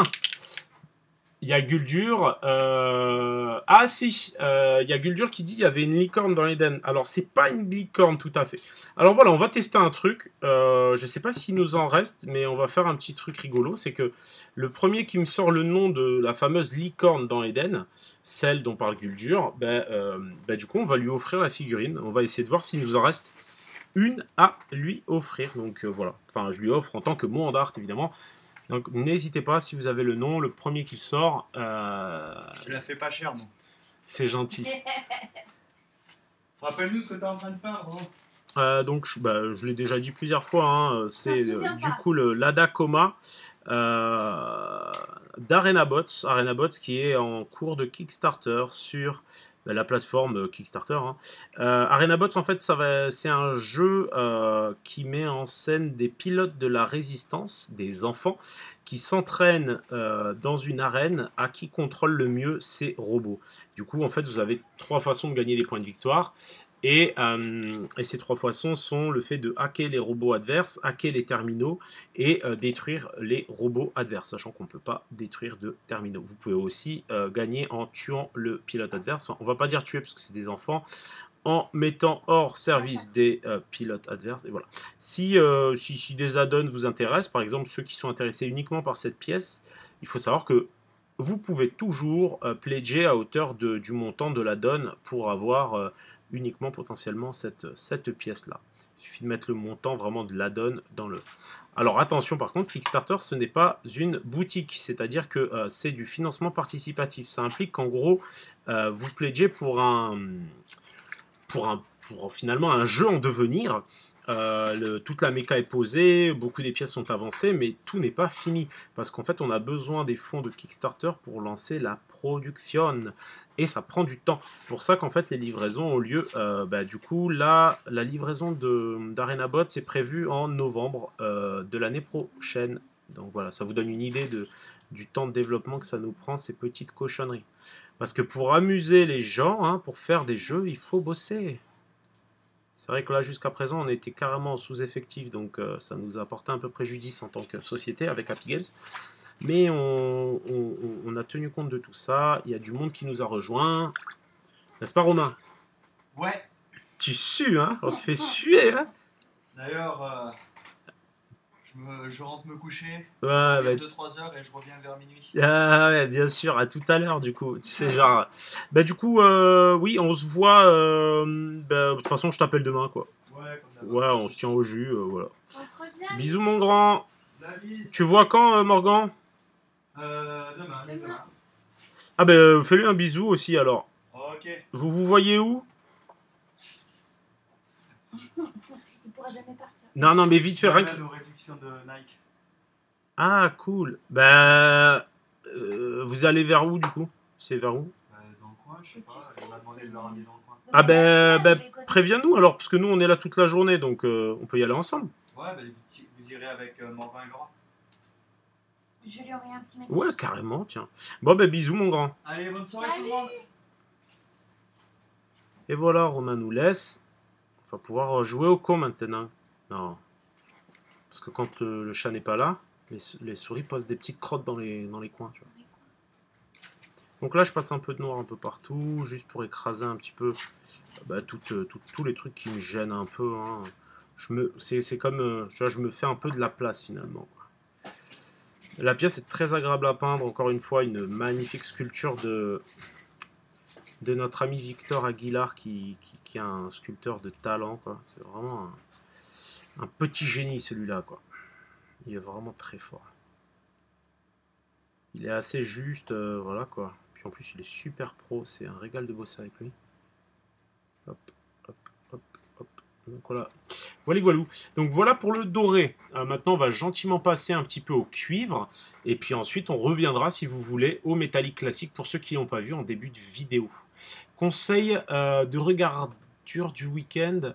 Il y a Guldur. Euh... Ah si, euh, il y a Guldur qui dit il y avait une licorne dans Eden. Alors c'est pas une licorne tout à fait. Alors voilà, on va tester un truc. Euh, je sais pas s'il nous en reste, mais on va faire un petit truc rigolo. C'est que le premier qui me sort le nom de la fameuse licorne dans Eden, celle dont parle Guldur, ben, euh, ben, du coup on va lui offrir la figurine. On va essayer de voir s'il nous en reste une à lui offrir. Donc euh, voilà. Enfin, je lui offre en tant que mot en art évidemment. Donc n'hésitez pas, si vous avez le nom, le premier qui sort, euh, Je te la fais pas cher, moi. c'est gentil. Rappelle-nous ce que t'es en train de peindre. Hein. Euh, donc je, bah, je l'ai déjà dit plusieurs fois, hein, c'est Je m'en euh, souviens du pas. coup le Lada Coma euh, d'ArenaBots, ArenaBots qui est en cours de Kickstarter sur bah, la plateforme Kickstarter. Hein. Euh, ArenaBots en fait ça va, c'est un jeu euh, qui met en scène des pilotes de la résistance, des enfants qui s'entraînent euh, dans une arène à qui contrôle le mieux ces robots. Du coup en fait vous avez trois façons de gagner des points de victoire. Et, euh, et ces trois façons sont le fait de hacker les robots adverses, hacker les terminaux et euh, détruire les robots adverses, sachant qu'on ne peut pas détruire de terminaux. Vous pouvez aussi euh, gagner en tuant le pilote adverse. Enfin, on ne va pas dire tuer parce que c'est des enfants, en mettant hors service des euh, pilotes adverses. Et voilà. Si, euh, si, si des add-ons vous intéressent, par exemple ceux qui sont intéressés uniquement par cette pièce, il faut savoir que vous pouvez toujours euh, pledger à hauteur de, du montant de l'add-on pour avoir euh, uniquement potentiellement cette, cette pièce-là. Il suffit de mettre le montant vraiment de l'add-on dans le... Alors attention par contre, Kickstarter ce n'est pas une boutique, c'est-à-dire que euh, c'est du financement participatif. Ça implique qu'en gros, euh, vous pledgez pour un, pour un pour finalement un jeu en devenir. Euh, le, toute la méca est posée, beaucoup des pièces sont avancées, mais tout n'est pas fini. Parce qu'en fait, on a besoin des fonds de Kickstarter pour lancer la production. Et ça prend du temps. C'est pour ça qu'en fait, les livraisons ont lieu. Euh, bah, du coup, là, la livraison d'ArenaBots est prévue en novembre euh, de l'année prochaine. Donc voilà, ça vous donne une idée de, du temps de développement que ça nous prend, ces petites cochonneries. Parce que pour amuser les gens, hein, pour faire des jeux, il faut bosser. C'est vrai que là, jusqu'à présent, on était carrément en sous-effectif, donc euh, ça nous a apporté un peu préjudice en tant que société avec Happy Games. Mais on, on, on a tenu compte de tout ça. Il y a du monde qui nous a rejoints. N'est-ce pas, Romain? Ouais. Tu sues, hein? On te fait suer, hein? D'ailleurs, euh, je, me, je rentre me coucher. Ouais, Il y bah, a deux trois heures et je reviens vers minuit. ah ouais, bien sûr, à tout à l'heure du coup. Tu sais, genre. Bah, du coup, euh, oui, on se voit. euh, bah, de toute façon, je t'appelle demain, quoi. Ouais, comme d'hab. Ouais, on se tient au jus, euh, voilà. On te revient. Bisous, mon grand. La bise. Tu vois quand, euh, Morgan? Euh, demain, Demain. demain. Ah, ben, euh, fais-lui un bisou aussi alors. Ok. Vous vous voyez où? Il pourra jamais partir. Non, non, mais vite fait, rien que. nos réductions de Nike. Ah, cool. Bah. euh, vous allez vers où du coup? C'est vers où? Euh, dans le coin, je sais Tu pas. sais, Elle m'a demandé c'est- de le ramener dans le coin. Ah, ben, Donc, ben, les côtés- préviens-nous alors, parce que nous on est là toute la journée, donc euh, on peut y aller ensemble. Ouais, bah, vous, vous irez avec euh, Morgan et Laura. Je lui envoie un petit message. Ouais, carrément, tiens. Bon, ben, bisous, mon grand. Allez, bonne soirée tout le Salut. monde. Et voilà, Romain nous laisse. On va pouvoir jouer au con maintenant. Non. Parce que quand euh, le chat n'est pas là, les, les souris posent des petites crottes dans les, dans les coins. Tu vois. Donc là, je passe un peu de noir un peu partout, juste pour écraser un petit peu bah, tout, euh, tout, tous les trucs qui me gênent un peu. Hein. Je me, c'est, c'est comme, euh, tu vois, je me fais un peu de la place finalement. La pièce est très agréable à peindre. Encore une fois, une magnifique sculpture de, de notre ami Victor Aguilar, qui, qui, qui est un sculpteur de talent. Quoi. C'est vraiment un, un petit génie celui-là. Quoi. Il est vraiment très fort. Il est assez juste, euh, voilà quoi. Puis en plus, il est super pro. C'est un régal de bosser avec lui. Hop, hop, hop, hop. Donc voilà. Voilà, voilà. Donc voilà pour le doré. Euh, maintenant, on va gentiment passer un petit peu au cuivre. Et puis ensuite, on reviendra, si vous voulez, au métallique classique pour ceux qui n'ont pas vu en début de vidéo. Conseil euh, de regardure du week-end.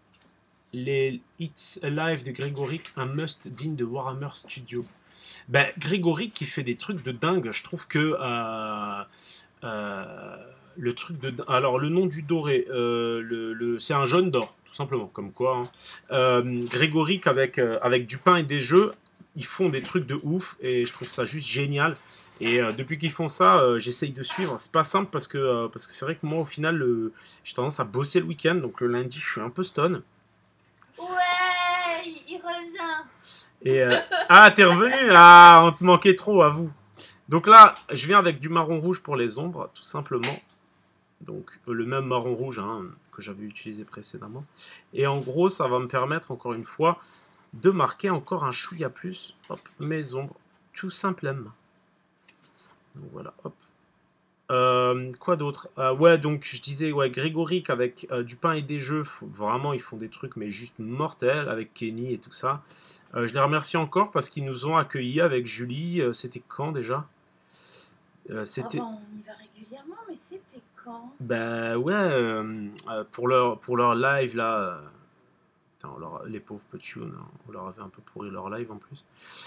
Les It's Alive de Grégoric, un must digne de Warhammer Studio. Ben, Grégoric qui fait des trucs de dingue. Je trouve que... Euh, euh, le truc de... Alors, le nom du doré, euh, le, le... c'est un jaune d'or, tout simplement, comme quoi. Hein. Euh, Grégoric avec, euh, avec du pain et des jeux, ils font des trucs de ouf, et je trouve ça juste génial. Et euh, depuis qu'ils font ça, euh, j'essaye de suivre. C'est pas simple parce que euh, parce que c'est vrai que moi, au final, euh, j'ai tendance à bosser le week-end, donc le lundi, je suis un peu stone. Ouais, il revient. Et euh, ah, t'es revenu. Ah, on te manquait trop, à vous. Donc là, je viens avec du marron rouge pour les ombres, tout simplement. Donc euh, le même marron rouge hein, que j'avais utilisé précédemment. Et en gros, ça va me permettre encore une fois de marquer encore un chouïa plus hop, mes ombres, tout simplement. Donc voilà, hop. Euh, quoi d'autre euh, Ouais, donc je disais, ouais, Grégoric avec euh, du pain et des jeux, faut, vraiment ils font des trucs mais juste mortels avec Kenny et tout ça. Euh, je les remercie encore parce qu'ils nous ont accueillis avec Julie. Euh, c'était quand déjà euh, C'était. Oh, bah, on y va régulièrement, mais c'était quand? Bah ouais, euh, euh, pour, leur, pour leur live là. Euh, putain, leur, les pauvres petits, on, on leur avait un peu pourri leur live en plus.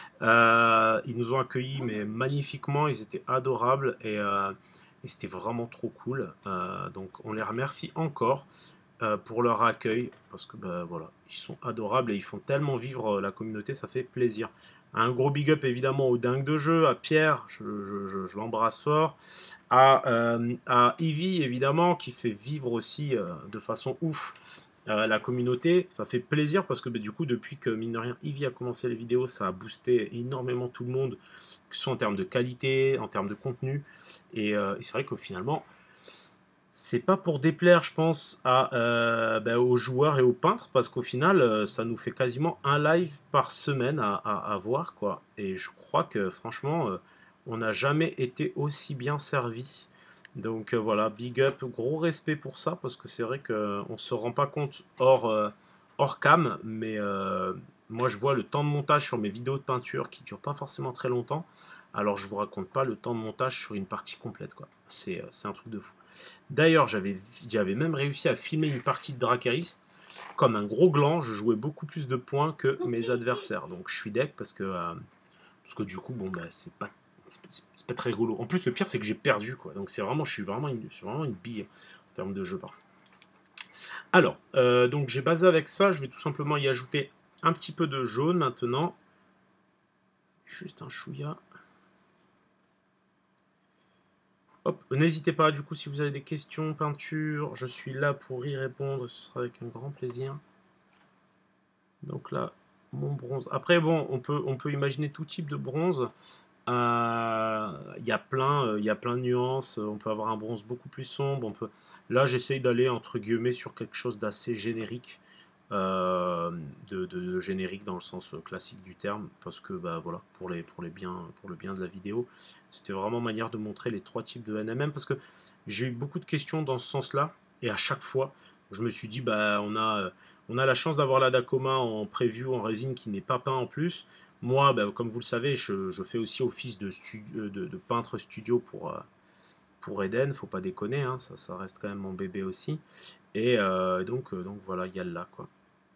Euh, ils nous ont accueillis mais magnifiquement, ils étaient adorables et, euh, et c'était vraiment trop cool. Euh, donc on les remercie encore euh, pour leur accueil parce que bah, voilà, ils sont adorables et ils font tellement vivre la communauté, ça fait plaisir. Un gros big up évidemment au dingue de jeu, à Pierre, je, je, je, je l'embrasse fort, à, euh, à Ivy évidemment qui fait vivre aussi euh, de façon ouf euh, la communauté. Ça fait plaisir parce que bah, du coup depuis que mine de rien Ivy a commencé les vidéos, ça a boosté énormément tout le monde, que ce soit en termes de qualité, en termes de contenu, et, euh, et c'est vrai que finalement c'est pas pour déplaire, je pense, à, euh, ben, aux joueurs et aux peintres, parce qu'au final, euh, ça nous fait quasiment un live par semaine à, à, à voir, quoi. Et je crois que, franchement, euh, on n'a jamais été aussi bien servi. Donc euh, voilà, big up, gros respect pour ça, parce que c'est vrai qu'on ne se rend pas compte hors, euh, hors cam, mais euh, moi je vois le temps de montage sur mes vidéos de peinture qui ne durent pas forcément très longtemps, alors je vous raconte pas le temps de montage sur une partie complète, quoi. C'est euh, c'est un truc de fou. D'ailleurs, j'avais j'avais même réussi à filmer une partie de Dracarys. Comme un gros gland, je jouais beaucoup plus de points que mes adversaires. Donc je suis deck parce que, euh, parce que du coup, bon, bah, c'est pas, c'est pas très rigolo. En plus, le pire, c'est que j'ai perdu, quoi. Donc c'est vraiment, je suis vraiment une, je suis vraiment une bille en termes de jeu parfois. Alors, euh, donc j'ai basé avec ça. Je vais tout simplement y ajouter un petit peu de jaune maintenant. Juste un chouïa. N'hésitez pas, du coup, si vous avez des questions, peinture, je suis là pour y répondre, ce sera avec un grand plaisir. Donc là, mon bronze. Après, bon, on peut, on peut imaginer tout type de bronze. Il euh, y a plein, il euh, y a plein de nuances. On peut avoir un bronze beaucoup plus sombre. On peut... Là, j'essaye d'aller, entre guillemets, sur quelque chose d'assez générique. Euh, de, de, de générique dans le sens classique du terme, parce que bah voilà, pour les pour les biens pour le bien de la vidéo, c'était vraiment manière de montrer les trois types de N M M, parce que j'ai eu beaucoup de questions dans ce sens-là, et à chaque fois, je me suis dit bah on a on a la chance d'avoir la Dakoma en preview en résine qui n'est pas peint en plus. Moi, bah, comme vous le savez, je, je fais aussi office de, de, de peintre studio pour pour Eden, faut pas déconner, hein, ça, ça reste quand même mon bébé aussi. Et euh, donc, euh, donc voilà, il y a là quoi.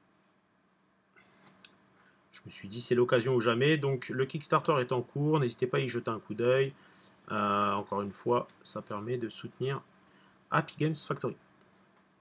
Je me suis dit c'est l'occasion ou jamais. Donc le Kickstarter est en cours, n'hésitez pas à y jeter un coup d'œil. Euh, encore une fois, ça permet de soutenir Happy Games Factory.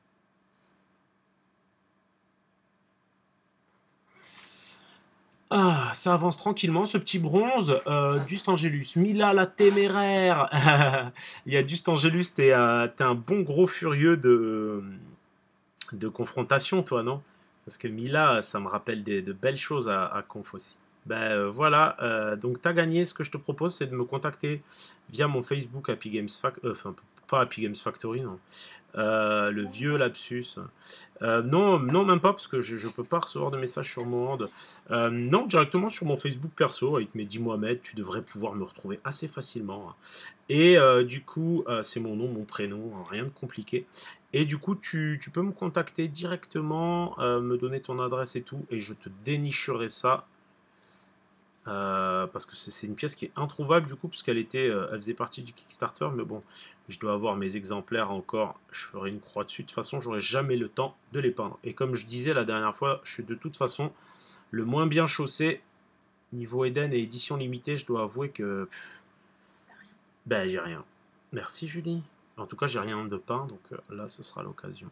Ah, ça avance tranquillement, ce petit bronze. Euh, Dustangelus, Mila la téméraire. Il y a Dustangelus, t'es euh, t'es un bon gros furieux de, de confrontation, toi, non? Parce que Mila, ça me rappelle des, de belles choses à, à conf aussi. Ben euh, voilà, euh, donc t'as gagné. Ce que je te propose, c'est de me contacter via mon Facebook Happy Games Factory. Enfin, pas Happy Games Factory, non. Euh, le vieux lapsus. Euh, non, non, même pas, parce que je ne peux pas recevoir de messages sur mon hand. Euh, non, directement sur mon Facebook perso, avec mes dix Mohamed, tu devrais pouvoir me retrouver assez facilement. Et euh, du coup, euh, c'est mon nom, mon prénom, rien de compliqué. Et du coup, tu, tu peux me contacter directement, euh, me donner ton adresse et tout, et je te dénicherai ça. Euh, parce que c'est une pièce qui est introuvable du coup, parce qu'elle était, euh, elle faisait partie du Kickstarter, mais bon, je dois avoir mes exemplaires encore, je ferai une croix dessus, de toute façon, j'aurai jamais le temps de les peindre. Et comme je disais la dernière fois, je suis de toute façon le moins bien chaussé, niveau Eden et édition limitée, je dois avouer que, pff, ben j'ai rien. Merci Julie. En tout cas, j'ai rien de peint, donc euh, là, ce sera l'occasion.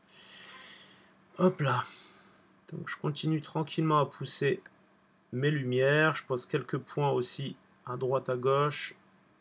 Hop là. Donc je continue tranquillement à pousser mes lumières, je pose quelques points aussi à droite à gauche.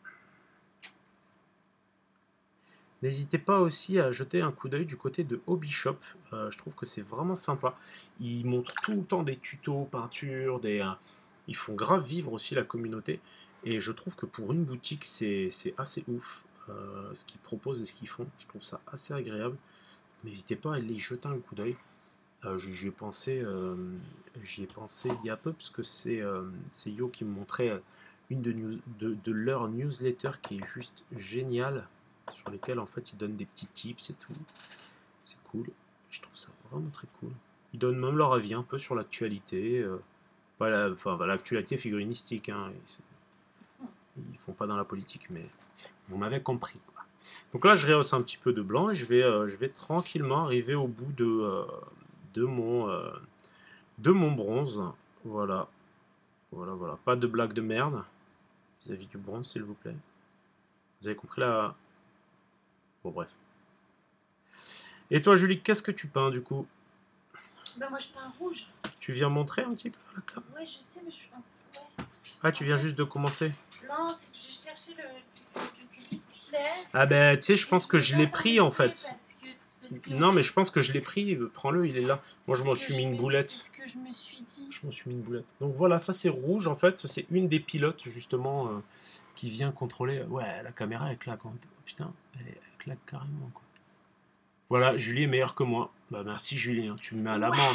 N'hésitez pas aussi à jeter un coup d'œil du côté de Hobby Shop, euh, je trouve que c'est vraiment sympa. Ils montrent tout le temps des tutos, peinture, des, euh, ils font grave vivre aussi la communauté. Et je trouve que pour une boutique, c'est assez ouf euh, ce qu'ils proposent et ce qu'ils font. Je trouve ça assez agréable. N'hésitez pas à aller y jeter un coup d'œil. Euh, J'y ai pensé, euh, j'y ai pensé il y a peu, parce que c'est euh, c'est Yo qui me montrait une de, news, de, de leur newsletter qui est juste géniale, sur lesquels en fait ils donnent des petits tips et tout. C'est cool. Je trouve ça vraiment très cool. Ils donnent même leur avis un peu sur l'actualité. Euh, voilà, enfin l'actualité figurinistique. Hein, ils, ils font pas dans la politique, mais vous m'avez compris, quoi. Donc là, je rehausse un petit peu de blanc et je vais, euh, je vais tranquillement arriver au bout de, euh, de, mon, euh, de mon bronze. Voilà. Voilà, voilà. Pas de blague de merde vis-à-vis du bronze, s'il vous plaît. Vous avez compris la... Bon, bref. Et toi, Julie, qu'est-ce que tu peins, du coup? Bah, moi, je peins rouge. Tu viens montrer un petit peu à la cam? Ouais, je sais, mais je suis en ouais. Ah, tu viens juste de commencer? Non, c'est que je cherchais le, du, du, du gris clair. Ah ben, tu sais, je pense que je l'ai pris, en fait. Parce que, parce que, non, mais je pense que je l'ai pris. Prends-le, il est là. Moi, je m'en suis mis une boulette. C'est ce que je me suis dit. Je m'en suis mis une boulette. Donc voilà, ça c'est rouge, en fait. Ça, c'est une des pilotes, justement, euh, qui vient contrôler. Ouais, la caméra, elle claque. Oh, putain, elle, elle claque carrément, quoi. Voilà, Julie est meilleure que moi. Bah merci Julie, hein, tu me mets à l'amende.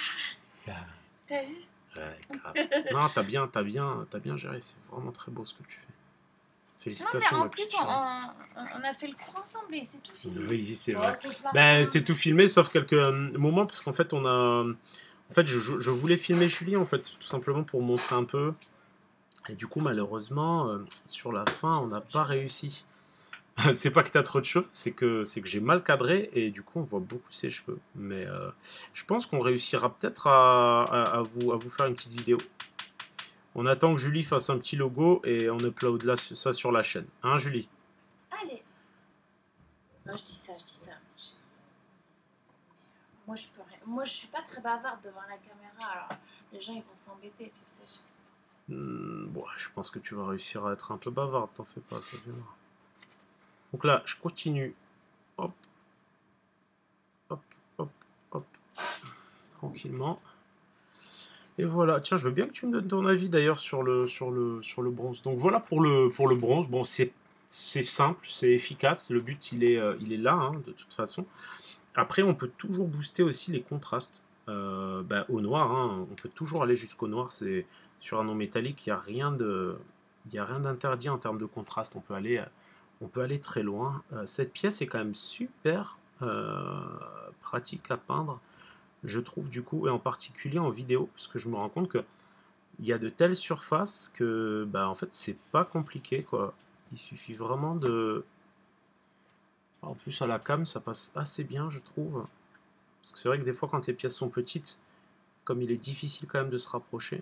T'as vu? Ouais, grave. Non, t'as bien, t'as bien, t'as bien géré. C'est vraiment très beau ce que tu fais. Félicitations. Non, mais en plus, on, on, on a fait le coup ensemble et c'est tout filmé. Oui, c'est Oh, vrai. c'est Ben, c'est tout filmé, sauf quelques euh, moments, parce qu'en fait, on a. En fait, je, je voulais filmer Julie, en fait, tout simplement pour montrer un peu. Et du coup, malheureusement, euh, sur la fin, on n'a pas réussi. C'est pas que t'as trop de cheveux, c'est que, c'est que j'ai mal cadré et du coup on voit beaucoup ses cheveux. Mais euh, je pense qu'on réussira peut-être à, à, à, vous, à vous faire une petite vidéo. On attend que Julie fasse un petit logo et on upload là, ça sur la chaîne. Hein Julie? Allez. Non, je dis ça, je dis ça. Je... Moi, je peux rien. Moi, je suis pas très bavarde devant la caméra, alors les gens ils vont s'embêter, tu sais. Hmm, bon, je pense que tu vas réussir à être un peu bavarde, t'en fais pas, ça viendra. Donc là, je continue. Hop. Hop, hop, hop. Tranquillement. Et voilà. Tiens, je veux bien que tu me donnes ton avis d'ailleurs sur le, sur, le, sur le bronze. Donc voilà pour le, pour le bronze. Bon, c'est simple, c'est efficace. Le but, il est, euh, il est là, hein, de toute façon. Après, on peut toujours booster aussi les contrastes. Euh, bah, au noir, hein, on peut toujours aller jusqu'au noir. C'est sur un non métallique, il n'y a rien de... Il n'y a rien d'interdit en termes de contraste. On peut aller... On peut aller très loin. Euh, cette pièce est quand même super euh, pratique à peindre, je trouve du coup, et en particulier en vidéo, parce que je me rends compte que il y a de telles surfaces que, bah, en fait, c'est pas compliqué, quoi. Il suffit vraiment de... En plus, à la cam, ça passe assez bien, je trouve. Parce que c'est vrai que des fois, quand les pièces sont petites, comme il est difficile quand même de se rapprocher.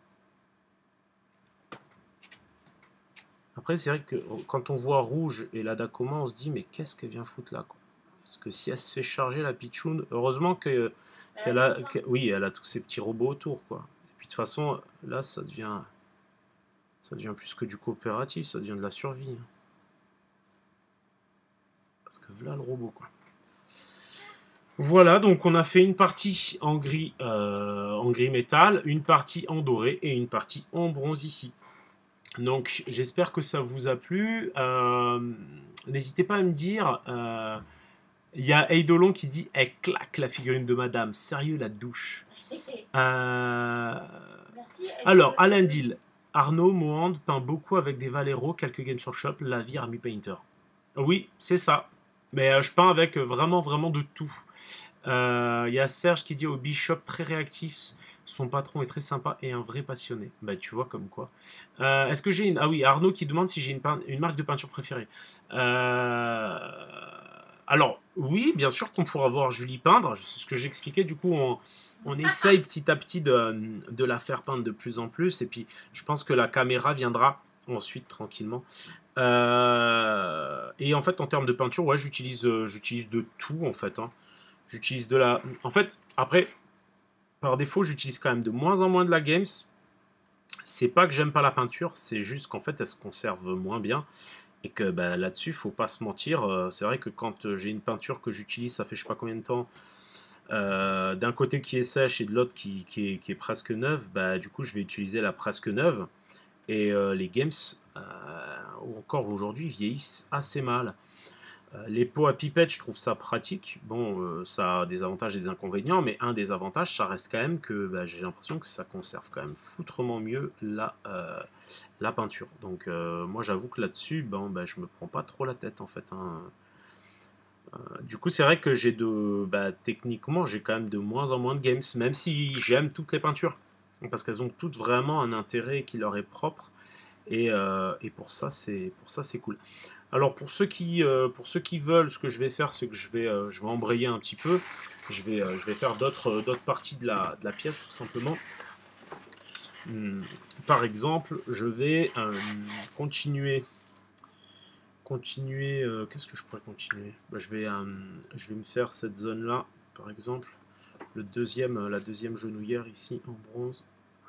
Après, c'est vrai que quand on voit rouge et la Dakoma, on se dit, mais qu'est-ce qu'elle vient foutre là, quoi. Parce que si elle se fait charger, la pitchoun, heureusement que, qu'elle a, que, oui, elle a tous ces petits robots autour, quoi. Et puis de toute toute façon, là, ça devient, ça devient plus que du coopératif, ça devient de la survie. Parce que voilà le robot, quoi. Voilà, donc on a fait une partie en gris, euh, en gris métal, une partie en doré et une partie en bronze ici. Donc j'espère que ça vous a plu. Euh, N'hésitez pas à me dire. Euh, Il y a Eidolon qui dit elle claque la figurine de madame. Sérieux, la douche. Euh, Merci. alors, Alain Dill. Arnaud Mohand peint beaucoup avec des Valero, quelques Games Workshop, la vie Army Painter. Oui, c'est ça. Mais euh, je peins avec vraiment, vraiment de tout. Il euh, y a Serge qui dit au Bishop, très réactif. Son patron est très sympa et un vrai passionné. Bah, tu vois, comme quoi. Euh, Est-ce que j'ai une. Ah oui, Arnaud qui demande si j'ai une, pein... une marque de peinture préférée. Euh. Alors, oui, bien sûr qu'on pourra voir Julie peindre. C'est ce que j'expliquais. Du coup, on, on essaye petit à petit de, de la faire peindre de plus en plus. Et puis, je pense que la caméra viendra ensuite tranquillement. Euh, et en fait, en termes de peinture, ouais, j'utilise, euh, j'utilise de tout en fait. Hein. J'utilise de la. En fait, après, par défaut, j'utilise quand même de moins en moins de la Games. C'est pas que j'aime pas la peinture, c'est juste qu'en fait, elle se conserve moins bien. Et que bah, là-dessus, faut pas se mentir. Euh, c'est vrai que quand euh, j'ai une peinture que j'utilise, ça fait je sais pas combien de temps, euh, d'un côté qui est sèche et de l'autre qui, qui, est, qui est presque neuve, bah, du coup, je vais utiliser la presque neuve. Et euh, les games, euh, encore aujourd'hui, vieillissent assez mal. Euh, les pots à pipette, je trouve ça pratique. Bon, euh, ça a des avantages et des inconvénients, mais un des avantages, ça reste quand même que bah, j'ai l'impression que ça conserve quand même foutrement mieux la, euh, la peinture. Donc euh, moi, j'avoue que là-dessus, bon, bah, je me prends pas trop la tête en fait. Hein. Euh, du coup, c'est vrai que j'ai de, bah, techniquement, j'ai quand même de moins en moins de games, même si j'aime toutes les peintures, parce qu'elles ont toutes vraiment un intérêt qui leur est propre. Et, euh, et pour ça, c'est pour ça, c'est cool. Alors pour ceux qui, euh, pour ceux qui veulent, ce que je vais faire, c'est que je vais, euh, je vais embrayer un petit peu. Je vais, euh, je vais faire d'autres, euh, d'autres parties de la, de la pièce, tout simplement. Hum, par exemple, je vais euh, continuer, continuer. Euh, qu'est-ce que je pourrais continuer bah, je vais, euh, je vais me faire cette zone-là, par exemple, le deuxième, la deuxième genouillère ici en bronze.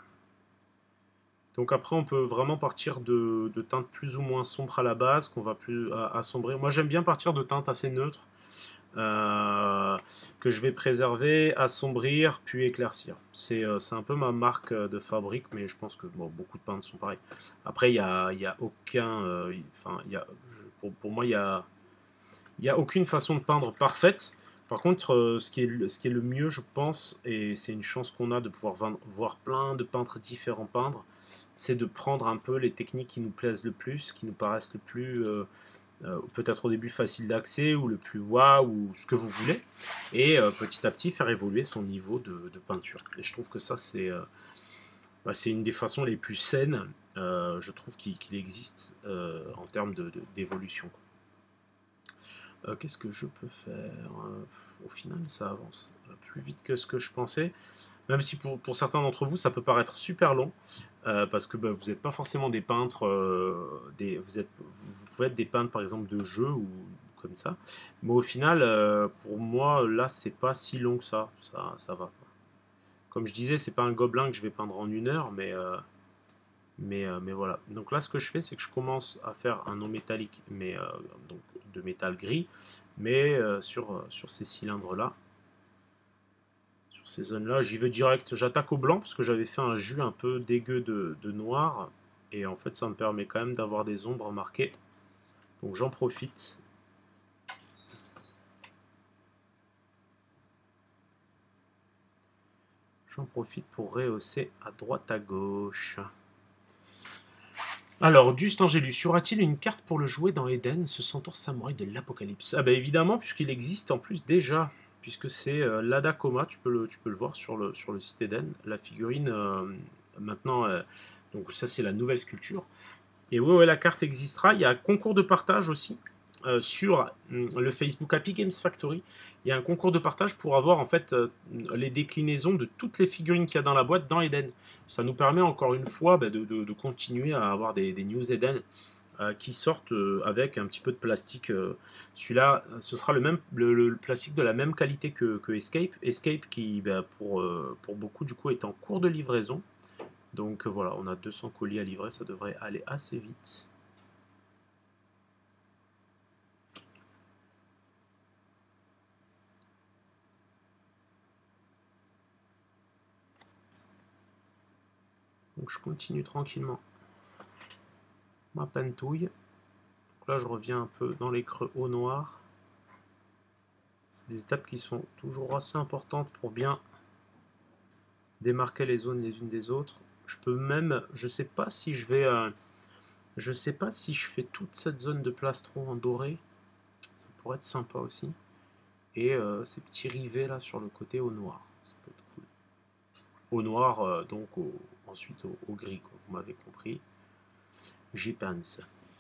Donc après, on peut vraiment partir de, de teintes plus ou moins sombres à la base, qu'on va plus assombrir. Moi, j'aime bien partir de teintes assez neutres, euh, que je vais préserver, assombrir, puis éclaircir. C'est euh, un peu ma marque de fabrique, mais je pense que bon, beaucoup de peintres sont pareils. Après, il n'y a, y a aucun... Euh, enfin, y a, pour, pour moi, il n'y a, y a aucune façon de peindre parfaite. Par contre, euh, ce, qui est, ce qui est le mieux, je pense, et c'est une chance qu'on a de pouvoir voir plein de peintres différents peindre, c'est de prendre un peu les techniques qui nous plaisent le plus, qui nous paraissent le plus, euh, euh, peut-être au début facile d'accès, ou le plus waouh, ou ce que vous voulez, et euh, petit à petit faire évoluer son niveau de, de peinture. Et je trouve que ça, c'est euh, bah, c'est une des façons les plus saines, euh, je trouve, qu'il qu'il existe euh, en termes d'évolution. Euh, Qu'est-ce que je peux faire euh, Au final, ça avance plus vite que ce que je pensais. Même si pour, pour certains d'entre vous, ça peut paraître super long, euh, parce que bah, vous n'êtes pas forcément des peintres, euh, des, vous, êtes, vous, vous pouvez être des peintres par exemple de jeux ou comme ça, mais au final, euh, pour moi, là, c'est pas si long que ça, ça, ça va. Comme je disais, c'est pas un gobelin que je vais peindre en une heure, mais, euh, mais, euh, mais voilà. Donc là, ce que je fais, c'est que je commence à faire un non métallique, mais euh, donc de métal gris, mais euh, sur, sur ces cylindres-là. Ces zones-là, j'y vais direct, j'attaque au blanc parce que j'avais fait un jus un peu dégueu de, de noir et en fait ça me permet quand même d'avoir des ombres marquées, donc j'en profite. J'en profite pour rehausser à droite à gauche. Alors, Just Angélus, y aura-t-il une carte pour le jouer dans Eden, ce centaure samouraï de l'Apocalypse? Ah bah évidemment, puisqu'il existe en plus déjà, puisque c'est euh, l'Ada Koma, tu peux, le, tu peux le voir sur le, sur le site Eden. La figurine, euh, maintenant, euh, donc ça c'est la nouvelle sculpture. Et ouais, ouais, la carte existera. Il y a un concours de partage aussi euh, sur le Facebook Happy Games Factory. Il y a un concours de partage pour avoir en fait euh, les déclinaisons de toutes les figurines qu'il y a dans la boîte dans Eden. Ça nous permet encore une fois bah, de, de, de continuer à avoir des, des news Eden euh, qui sortent euh, avec un petit peu de plastique. Euh, Celui-là, ce sera le, même, le, le plastique de la même qualité que, que Escape. Escape qui, bah, pour, euh, pour beaucoup, du coup, est en cours de livraison. Donc voilà, on a deux cents colis à livrer, ça devrait aller assez vite. Donc je continue tranquillement ma pentouille. Donc là je reviens un peu dans les creux au noir. C'est des étapes qui sont toujours assez importantes pour bien démarquer les zones les unes des autres. Je peux même, je sais pas si je vais, euh, je sais pas si je fais toute cette zone de plastron en doré. Ça pourrait être sympa aussi. Et euh, ces petits rivets là sur le côté au noir. Ça peut être cool. Au noir, euh, donc au, ensuite au, au gris, quoi. Vous m'avez compris. J'y pense.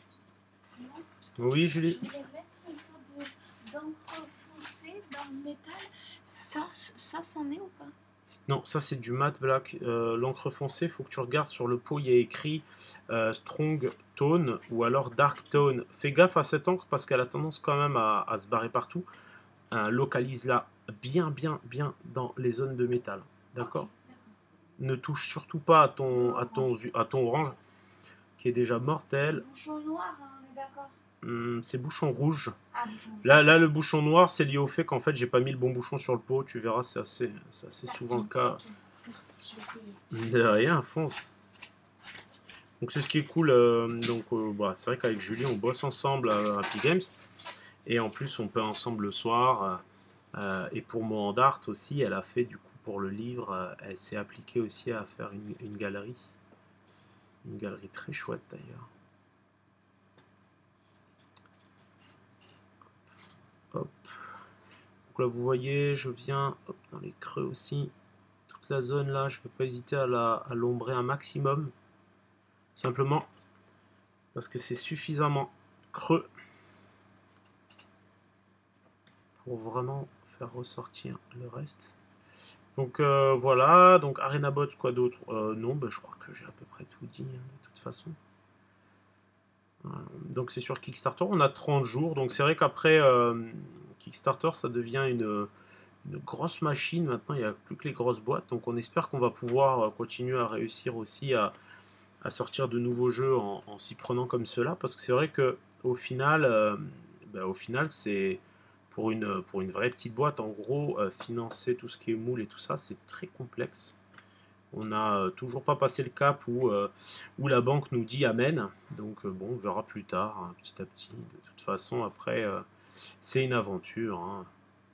Oui, Julie. Je voulais mettre une sorte de- d'encre foncée dans le métal. Ça, ça c'en est ou pas? Non, ça c'est du matte black. Euh, L'encre foncée, il faut que tu regardes sur le pot, il y a écrit euh, strong tone ou alors dark tone. Fais gaffe à cette encre parce qu'elle a tendance quand même à, à se barrer partout. Euh, Localise-la bien, bien, bien dans les zones de métal. D'accord. Ok, Ne touche surtout pas à ton, Le à ton, orange. à ton orange qui est déjà C'est mortel. bouchon noir, hein, on est d'accord. Hum, c'est bouchon rouge. Ah, bouchon rouge. Là, là, le bouchon noir, c'est lié au fait qu'en fait, j'ai pas mis le bon bouchon sur le pot. Tu verras, c'est assez, c'est assez souvent le cas. Ok, merci, je vais essayer. De rien, fonce. Donc c'est ce qui est cool. euh, donc euh, bah, c'est vrai qu'avec Julie, on bosse ensemble à Happy Games. Et en plus, on peint ensemble le soir. Euh, et pour mon art aussi, elle a fait du coup pour le livre, euh, elle s'est appliquée aussi à faire une, une galerie. Une galerie très chouette d'ailleurs. Hop. Donc là, vous voyez, je viens hop, dans les creux aussi. Toute la zone là, je ne vais pas hésiter à la à l'ombrer un maximum. Simplement parce que c'est suffisamment creux pour vraiment faire ressortir le reste. Donc euh, voilà, donc ArenaBots, quoi d'autre euh, Non, bah, je crois que j'ai à peu près tout dit, hein, de toute façon. Voilà. Donc c'est sur Kickstarter, on a trente jours, donc c'est vrai qu'après euh, Kickstarter, ça devient une, une grosse machine, maintenant il n'y a plus que les grosses boîtes, donc on espère qu'on va pouvoir continuer à réussir aussi à, à sortir de nouveaux jeux en, en s'y prenant comme cela, parce que c'est vrai que au final, euh, bah, au final c'est... Pour une, pour une vraie petite boîte, en gros, euh, financer tout ce qui est moule et tout ça, c'est très complexe. On n'a euh, toujours pas passé le cap où, euh, où la banque nous dit amen. Donc euh, bon, on verra plus tard, hein, petit à petit. De toute façon, après, euh, c'est une aventure. Hein.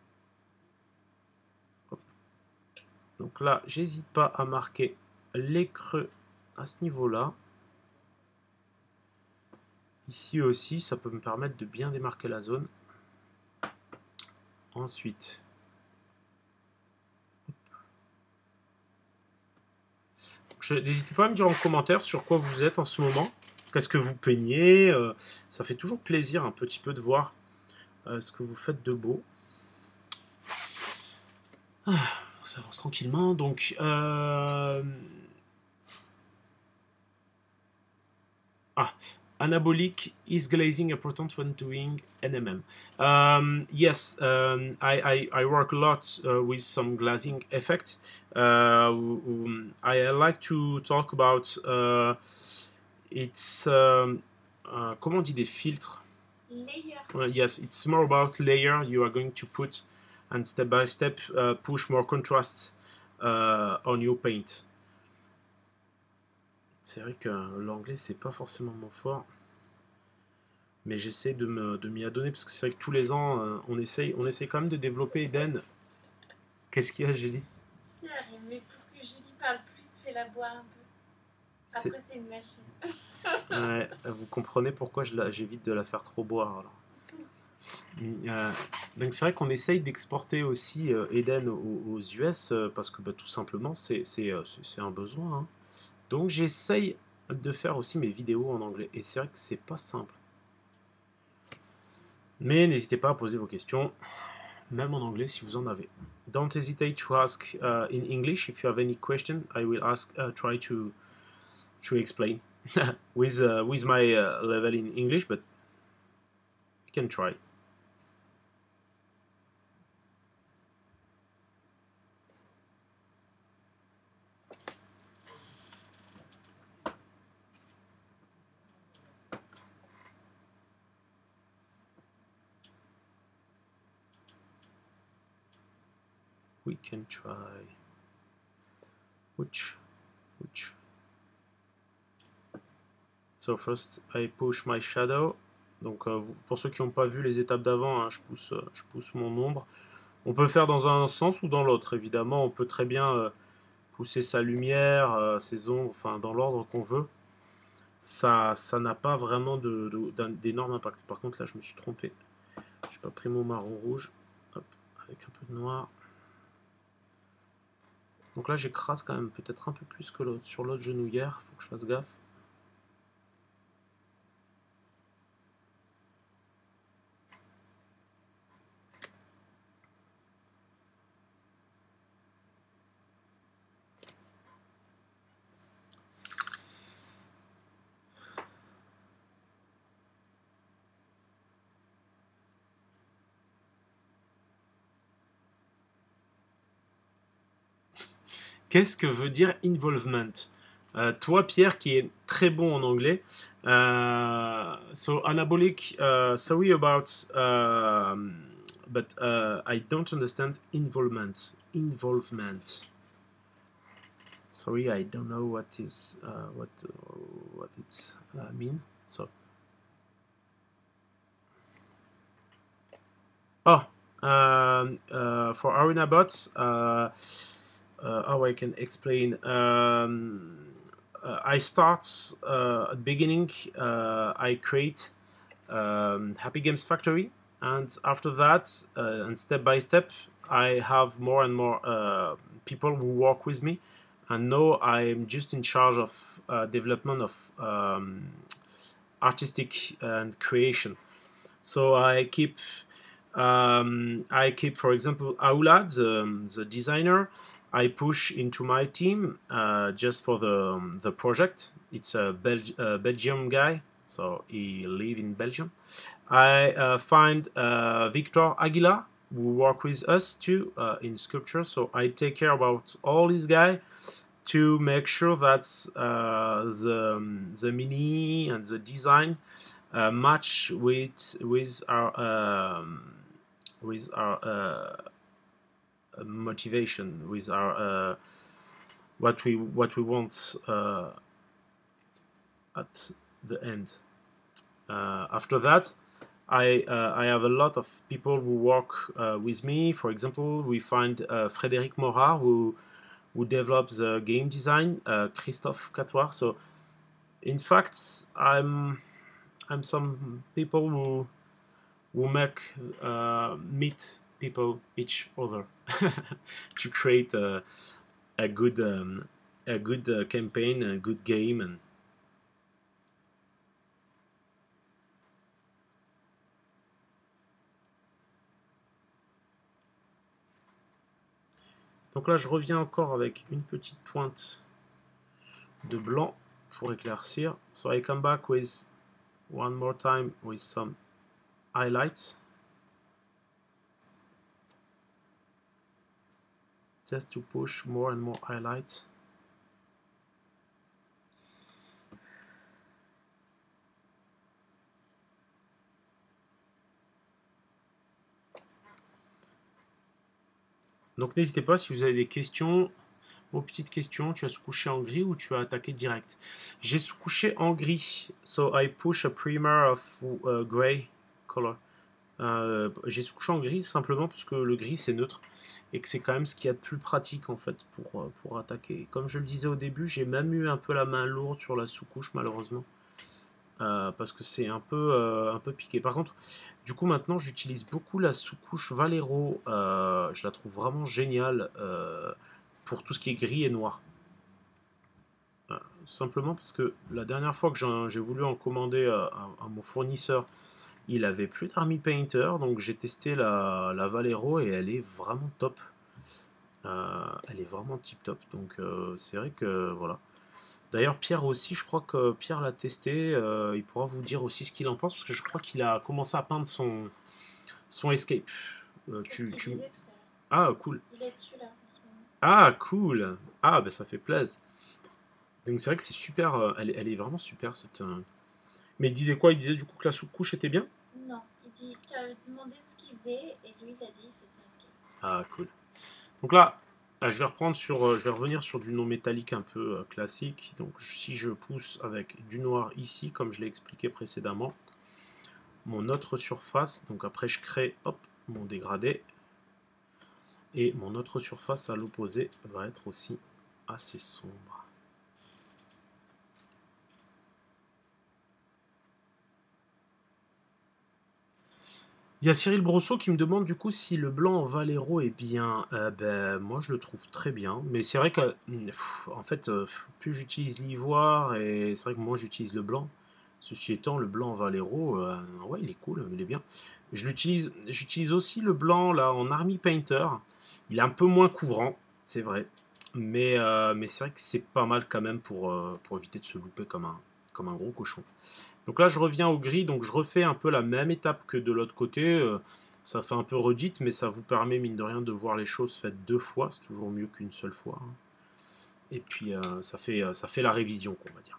Donc là, j'hésite pas à marquer les creux à ce niveau-là. Ici aussi, ça peut me permettre de bien démarquer la zone. Ensuite, n'hésitez pas à me dire en commentaire sur quoi vous êtes en ce moment. Qu'est-ce que vous peignez euh, Ça fait toujours plaisir un petit peu de voir euh, ce que vous faites de beau. Ah, ça avance tranquillement. Donc, euh... ah, anabolic is glazing important when doing N M M. Um, yes, um, I, I, I work a lot uh, with some glazing effect. Uh, um, I like to talk about uh, it's um, uh, comment on dit des filtres? Layer. Uh, yes, it's more about layer you are going to put and step by step uh, push more contrasts uh, on your paint. C'est vrai que l'anglais c'est pas forcément mon fort, mais j'essaie de me de m'y adonner parce que c'est vrai que tous les ans euh, on essaye on essaye quand même de développer Eden. Qu'est-ce qu'il y a, Julie? C'est rien, mais pour que Julie parle plus, fais-la boire un peu. Après, c'est une machine. Ouais, vous comprenez pourquoi j'évite de la faire trop boire. Alors. Euh, donc c'est vrai qu'on essaye d'exporter aussi euh, Eden aux, aux U S euh, parce que bah, tout simplement c'est euh, un besoin. Hein. Donc j'essaye de faire aussi mes vidéos en anglais et c'est vrai que c'est pas simple. Mais n'hésitez pas à poser vos questions, même en anglais si vous en avez. Don't hesitate to ask uh, in English if you have any question. I will ask, uh, try to to explain with uh, with my uh, level in English, but you can try. can try. Which, which. So first I push my shadow. Donc euh, pour ceux qui n'ont pas vu les étapes d'avant, hein, je pousse, euh, je pousse mon ombre. On peut le faire dans un sens ou dans l'autre, évidemment. On peut très bien euh, pousser sa lumière, euh, ses ombres, enfin dans l'ordre qu'on veut. Ça, ça n'a pas vraiment d'énorme impact. Par contre là, je me suis trompé. J'ai pas pris mon marron rouge. Hop, avec un peu de noir. Donc là, j'écrase quand même peut-être un peu plus que l'autre. Sur l'autre genouillère, il faut que je fasse gaffe. Qu'est-ce que veut dire involvement? Euh, toi, Pierre, qui est très bon en anglais, uh, so anabolic, uh, sorry about, um, but uh, I don't understand involvement. Involvement. Sorry, I don't know what is uh, what uh, what it uh, mean. So. Oh, um, uh, for Arena bots. Uh, Uh, how I can explain. Um, uh, I start uh, at the beginning. Uh, I create um, Happy Games Factory, and after that, uh, and step by step, I have more and more uh, people who work with me, and now I'm just in charge of uh, development of um, artistic and creation. So I keep, um, I keep, for example, Aulad, the, the designer. I push into my team uh, just for the um, the project. It's a Belg uh, Belgium guy, so he live in Belgium. I uh, find uh, Victor Aguilar, who work with us too uh, in sculpture. So I take care about all these guys to make sure that uh, the um, the mini and the design uh, match with with our um, with our uh, motivation, with our uh, what we what we want uh, at the end. Uh, after that, I uh, I have a lot of people who work uh, with me. For example, we find uh, Frédéric Morat who who develops the game design, uh, Christophe Catoir. So, in fact, I'm I'm some people who who make uh, meet people each other to create a, a good um, a good uh, campaign, a good game. And donc là, je reviens encore avec une petite pointe de blanc pour éclaircir. So I come back with one more time with some highlights. Just to push more and more highlights. Donc n'hésitez pas si vous avez des questions. Vos petites questions, tu as sous-couché en gris ou tu as attaqué direct? J'ai sous-couché en gris. So I push a primer of uh, gray color. Euh, j'ai sous-couché en gris simplement parce que le gris c'est neutre et que c'est quand même ce qu'il y a de plus pratique en fait pour, pour attaquer. Et comme je le disais au début, j'ai même eu un peu la main lourde sur la sous-couche malheureusement. Euh, parce que c'est un peu, euh, un peu piqué. Par contre, du coup maintenant j'utilise beaucoup la sous-couche Valero. Euh, je la trouve vraiment géniale euh, pour tout ce qui est gris et noir. Euh, simplement parce que la dernière fois que j'ai voulu en commander à, à, à mon fournisseur, il avait plus d'Army Painter, donc j'ai testé la, la Valero et elle est vraiment top. Euh, elle est vraiment tip top. Donc euh, c'est vrai que voilà. D'ailleurs Pierre aussi, je crois que Pierre l'a testé. Euh, il pourra vous dire aussi ce qu'il en pense parce que je crois qu'il a commencé à peindre son son Escape. Euh, tu, tu... Disait tout à l'heure. Ah cool. Il est dessus là en ce moment. Ah cool. Ah ben ça fait plaisir. Donc c'est vrai que c'est super. Euh, elle, est, elle est vraiment super cette. Euh... Mais il disait quoi? Il disait du coup que la sous-couche était bien? Non, il dit, tu as demandé ce qu'il faisait et lui il a dit il fait son Escape. Ah cool. Donc là, là, je vais reprendre sur, euh, je vais revenir sur du non métallique un peu euh, classique. Donc si je pousse avec du noir ici, comme je l'ai expliqué précédemment, mon autre surface, donc après je crée hop, mon dégradé, et mon autre surface à l'opposé va être aussi assez sombre. Il y a Cyril Brosseau qui me demande du coup si le blanc en Valero est bien. Euh, ben, moi je le trouve très bien, mais c'est vrai que pff, en fait, euh, plus j'utilise l'ivoire et c'est vrai que moi j'utilise le blanc. Ceci étant, le blanc en Valero, euh, ouais, il est cool, il est bien. Je l'utilise, j'utilise aussi le blanc là en Army Painter. Il est un peu moins couvrant, c'est vrai, mais, euh, mais c'est vrai que c'est pas mal quand même pour, euh, pour éviter de se louper comme un, comme un gros cochon. Donc là, je reviens au gris, donc je refais un peu la même étape que de l'autre côté. Euh, ça fait un peu redite, mais ça vous permet, mine de rien, de voir les choses faites deux fois. C'est toujours mieux qu'une seule fois. Hein. Et puis, euh, ça, fait, euh, ça fait la révision, on va dire.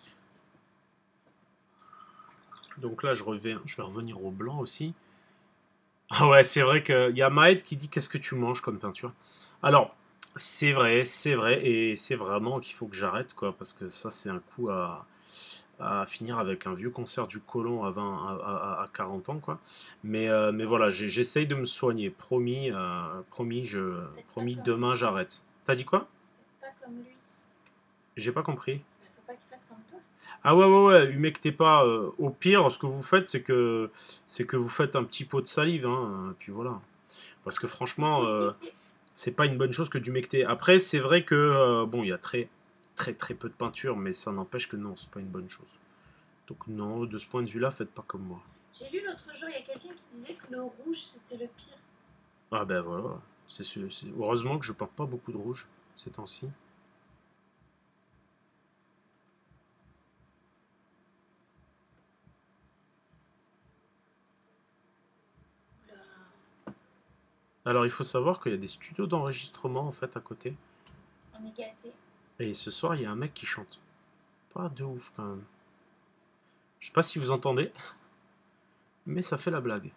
Donc là, je, reviens, je vais revenir au blanc aussi. Ah ouais, c'est vrai qu'il y a Maed qui dit qu'est-ce que tu manges comme peinture. Alors, c'est vrai, c'est vrai, et c'est vraiment qu'il faut que j'arrête, quoi, parce que ça, c'est un coup à, à finir avec un vieux concert du Colon à, vingt, à, à, à quarante ans, quoi. Mais, euh, mais voilà, j'ai- j'essaye de me soigner. Promis, euh, promis, je, Faites pas promis, comme demain, lui. j'arrête. T'as dit quoi? Faites pas comme lui. J'ai pas compris. Mais faut pas qu'il fasse comme toi. Ah ouais, ouais, ouais, humectez pas. euh, au pire, ce que vous faites, c'est que, c'est que vous faites un petit pot de salive, hein, et puis voilà. Parce que franchement, euh, c'est pas une bonne chose que d'humecter. Après, c'est vrai que, euh, bon, il y a très, très, très peu de peinture, mais ça n'empêche que non, c'est pas une bonne chose. Donc non, de ce point de vue-là, faites pas comme moi. J'ai lu l'autre jour, il y a quelqu'un qui disait que le rouge c'était le pire. Ah ben voilà. C'est, c'est- c'est- Heureusement que je peins pas beaucoup de rouge ces temps-ci. Oula, Alors il faut savoir qu'il y a des studios d'enregistrement en fait à côté. on est gâtés. Et ce soir, il y a un mec qui chante. Pas de ouf quand même. Je sais pas si vous entendez, mais ça fait la blague.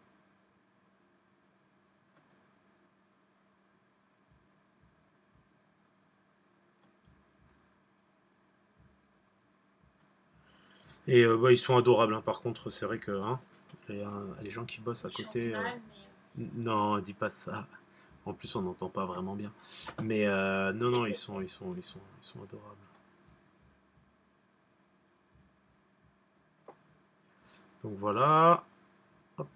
Et euh, bah, ils sont adorables, hein. Par contre, c'est vrai que hein, les, euh, les gens qui bossent à Il chante côté. euh, mal, mais. euh, n- Non, dis pas ça. En plus, on n'entend pas vraiment bien. Mais euh, non, non, ils sont, ils sont, ils sont, ils sont adorables. Donc voilà. Hop.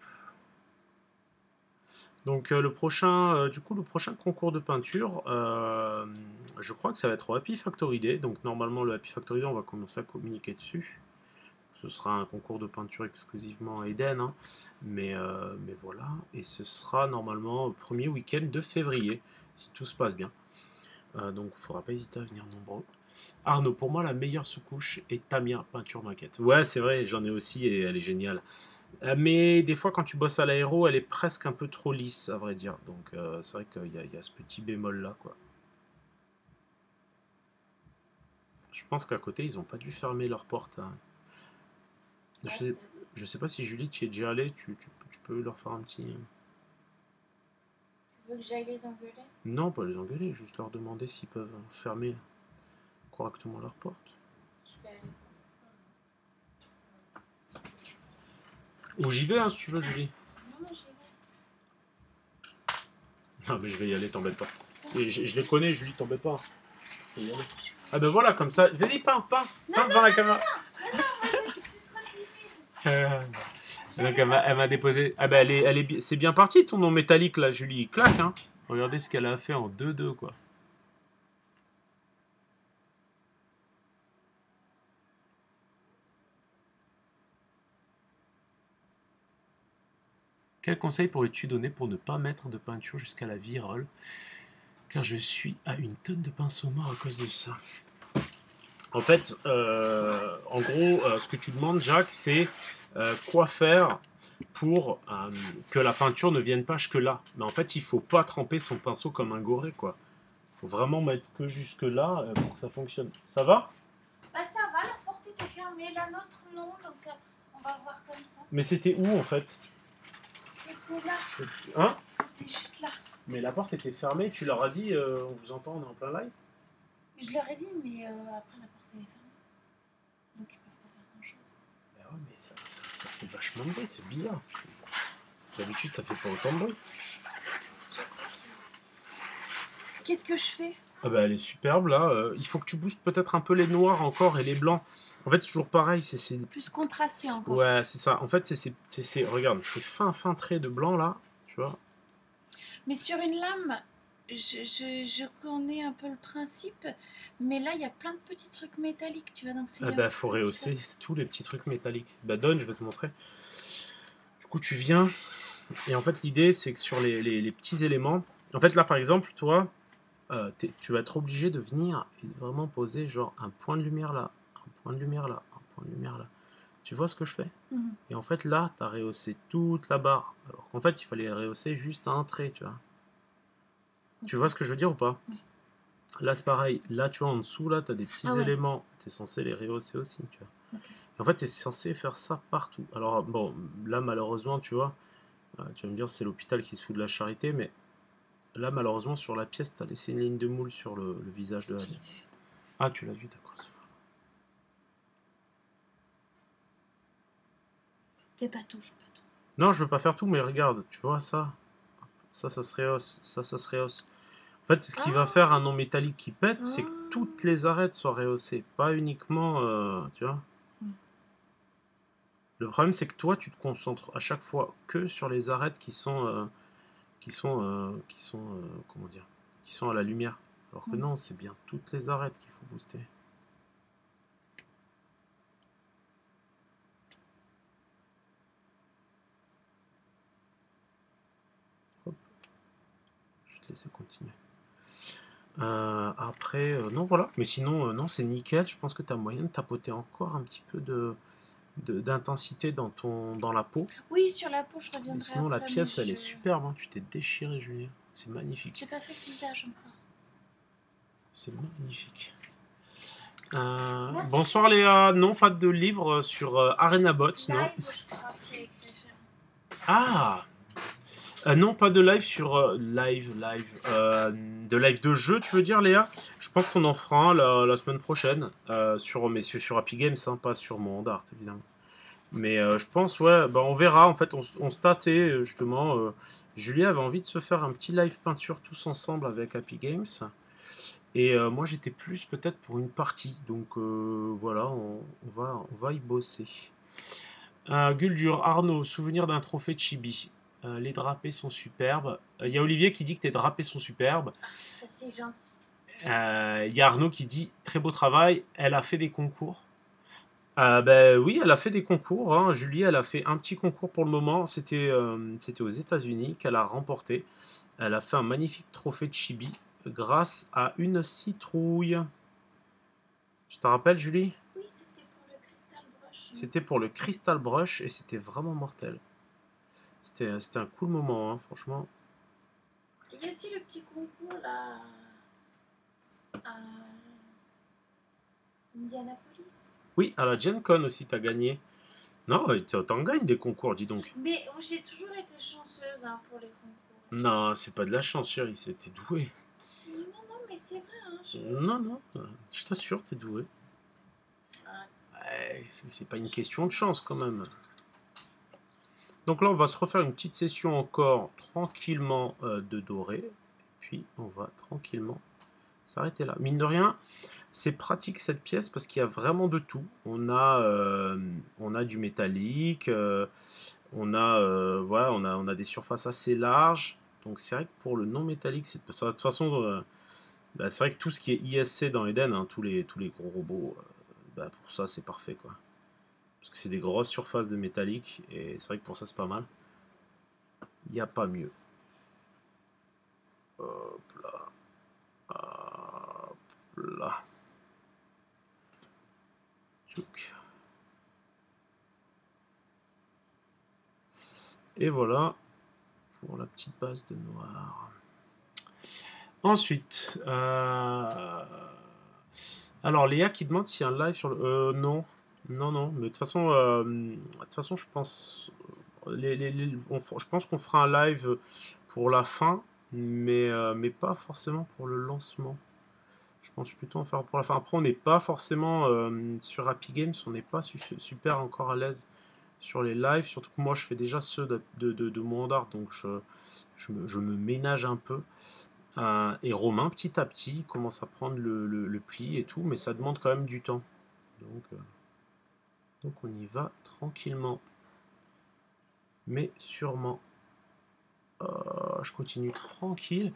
Donc euh, le prochain, euh, du coup, le prochain concours de peinture, euh, je crois que ça va être au Happy Factory Day. Donc normalement, le Happy Factory Day, on va commencer à communiquer dessus. Ce sera un concours de peinture exclusivement à Eden, hein. mais, euh, mais voilà. Et ce sera normalement au premier week-end de février, si tout se passe bien. Euh, donc il ne faudra pas hésiter à venir nombreux. Arnaud, pour moi, la meilleure sous-couche est Tamia Peinture Maquette. Ouais, c'est vrai, j'en ai aussi et elle est géniale. Euh, mais des fois, quand tu bosses à l'aéro, elle est presque un peu trop lisse, à vrai dire. Donc, euh, c'est vrai qu'il y, a- il y a ce petit bémol-là, quoi. Je pense qu'à côté, ils n'ont pas dû fermer leur porte, hein. Je Ouais, sais, peut-être. je sais pas si Julie, tu y es déjà allée, tu, tu- tu peux leur faire un petit... Tu veux que j'aille les engueuler? Non, pas les engueuler, juste leur demander s'ils peuvent fermer correctement leur porte. Je vais aller Ou j'y vais, hein, si tu veux, Julie. voir. Non, non, j'y vais. Non, mais je vais y aller, t'embête pas. Et je, je les connais, Julie, t'embête pas. Je vais y aller. Ah ben voilà, comme ça. Vas-y, peins, peins, peins devant la caméra. Euh, Donc elle m'a, elle m'a déposé. Ah ben elle est, elle est, bi- c'est bien parti ton nom métallique là, Julie. Il claque, hein. Regardez ce qu'elle a fait en deux deux, quoi. Quel conseil pourrais-tu donner pour ne pas mettre de peinture jusqu'à la virole? Car je suis à une tonne de pinceau mort à cause de ça. En fait, euh, en gros, euh, ce que tu demandes, Jacques, c'est euh, quoi faire pour euh, que la peinture ne vienne pas jusque-là. Mais en fait, il faut pas tremper son pinceau comme un goré, quoi. Il faut vraiment mettre que jusque-là euh, pour que ça fonctionne. Ça va? Bah, ça va, leur porte était fermée, la nôtre non, donc euh, on va le voir comme ça. Mais c'était où, en fait? C'était là, Hein? c'était juste là. Mais la porte était fermée, tu leur as dit, euh, on vous entend, on est en plein live. Je leur ai dit, mais euh, après la porte elle est fermée. Donc ils peuvent pas faire grand chose. Ben ouais, mais ça, ça, ça fait vachement de bruit, c'est bizarre. D'habitude, ça fait pas autant de bruit. Qu'est-ce que je fais? Ah bah elle est superbe là. Euh, il faut que tu boostes peut-être un peu les noirs encore et les blancs. En fait, c'est toujours pareil. C'est, c'est... Plus contrasté encore. Ouais, c'est ça. En fait, c'est ces. C'est, c'est... Regarde, ces fins, fins traits de blanc là. Tu vois. Mais sur une lame, je, je, je connais un peu le principe. Mais là, il y a plein de petits trucs métalliques. Tu vois, donc c'est. Ah bah faut rehausser tous les petits trucs métalliques. Bah donne, je vais te montrer. Du coup, tu viens. Et en fait, l'idée, c'est que sur les, les, les petits éléments. En fait, là, par exemple, toi. Euh, tu vas être obligé de venir et vraiment poser genre un point de lumière là, un point de lumière là, un point de lumière là. Tu vois ce que je fais? Mmh. Et en fait là, tu as rehaussé toute la barre. Alors qu'en fait, il fallait rehausser juste un trait, tu vois. Okay. Tu vois ce que je veux dire ou pas? Oui. Là, c'est pareil. Là, tu vois, en dessous, là, tu as des petits ah, éléments. Ouais. Tu es censé les rehausser aussi, tu vois. Okay. Et en fait, tu es censé faire ça partout. Alors, bon, là, malheureusement, tu vois, euh, tu vas me dire, c'est l'hôpital qui se fout de la charité, mais là, malheureusement, sur la pièce, tu as laissé une ligne de moule sur le, le visage de Anne. Ah, tu l'as vu, d'accord. Fais pas tout, fais pas tout. Non, je veux pas faire tout, mais regarde, tu vois ça. Ça, ça se rehausse. Ça, ça se rehausse. En fait, ce qui ah. va faire un non métallique qui pète, ah. c'est que toutes les arêtes soient rehaussées. Pas uniquement, euh, tu vois. Mm. Le problème, c'est que toi, tu te concentres à chaque fois que sur les arêtes qui sont... Euh, qui sont, euh, qui sont euh, comment dire, qui sont à la lumière. Alors que mmh. non, c'est bien toutes les arêtes qu'il faut booster. Hop. Je vais te laisser continuer. Euh, après, euh, non, voilà. Mais sinon, euh, non, c'est nickel. Je pense que tu as moyen de tapoter encore un petit peu de, de d'intensité dans, ton, dans la peau. Oui, sur la peau, je reviendrai. Mais sinon, après, la pièce, elle je... est superbe. Hein. Tu t'es déchiré, Julien. C'est magnifique. J'ai pas fait le visage encore. C'est magnifique. Euh, bonsoir Léa. Non, pas de livre sur euh, ArenaBot. Non. Live, je crois que c'est écrit. Ah euh, non, pas de live sur euh, live, live, euh, de live de jeu, tu veux dire, Léa? Je pense qu'on en fera un la, la semaine prochaine, euh, sur, mais sur, sur Happy Games, hein, pas sur mon Art, évidemment. Mais euh, je pense, ouais, bah, on verra. En fait, on, on se tâtait, justement. Euh, Julie avait envie de se faire un petit live peinture tous ensemble avec Happy Games. Et euh, moi, j'étais plus peut-être pour une partie. Donc, euh, voilà, on, on, va, on va y bosser. Euh, Guldur, Arnaud, souvenir d'un trophée de Chibi. Euh, les drapés sont superbes. Il euh, y a Olivier qui dit que tes drapés sont superbes. Ça, c'est gentil. Il euh, y a Arnaud qui dit très beau travail. Elle a fait des concours. Euh, ben oui, elle a fait des concours. Hein. Julie, elle a fait un petit concours pour le moment. C'était euh, c'était aux États-Unis qu'elle a remporté. Elle a fait un magnifique trophée de Chibi grâce à une citrouille. Tu te rappelles, Julie? Oui, c'était pour le Crystal Brush. C'était pour le Crystal Brush et c'était vraiment mortel. C'était, c'était un cool moment, hein, franchement. Il y a aussi le petit concours là à Indianapolis. Oui, à la Gen Con aussi, t'as gagné. Non, t'en gagnes des concours, dis donc. Mais j'ai toujours été chanceuse hein, pour les concours. Non, c'est pas de la chance, chérie, c'était doué. Non, non, mais c'est vrai. Hein, je... Non, non, je t'assure, t'es doué. Ah. Ouais, c'est, c'est pas une question de chance quand même. Donc là, on va se refaire une petite session encore tranquillement euh, de doré. Et puis, on va tranquillement s'arrêter là. Mine de rien, c'est pratique cette pièce parce qu'il y a vraiment de tout. On a, euh, on a du métallique, euh, on, a, euh, voilà, on, a, on a des surfaces assez larges. Donc c'est vrai que pour le non métallique, c'est, de toute façon, euh, bah, c'est vrai que tout ce qui est I S C dans Eden, hein, tous, les, tous les gros robots, euh, bah, pour ça c'est parfait quoi. Parce que c'est des grosses surfaces de métallique et c'est vrai que pour ça c'est pas mal. Il n'y a pas mieux. Hop là. Hop là. Tchouk. Et voilà pour la petite base de noir. Ensuite, euh... alors Léa qui demande s'il y a un live sur le... Euh, non. Non, non, mais de toute façon, euh, de toute façon, je pense, les, les, les, on, je pense qu'on fera un live pour la fin, mais, euh, mais pas forcément pour le lancement. Je pense plutôt en faire pour la fin. Après, on n'est pas forcément euh, sur Happy Games, on n'est pas su super encore à l'aise sur les lives. Surtout que moi, je fais déjà ceux de, de, de, de mon art, donc je, je, me, je me ménage un peu. Euh, et Romain, petit à petit, commence à prendre le, le, le pli et tout, mais ça demande quand même du temps. Donc, euh, donc on y va tranquillement, mais sûrement. Euh, je continue tranquille.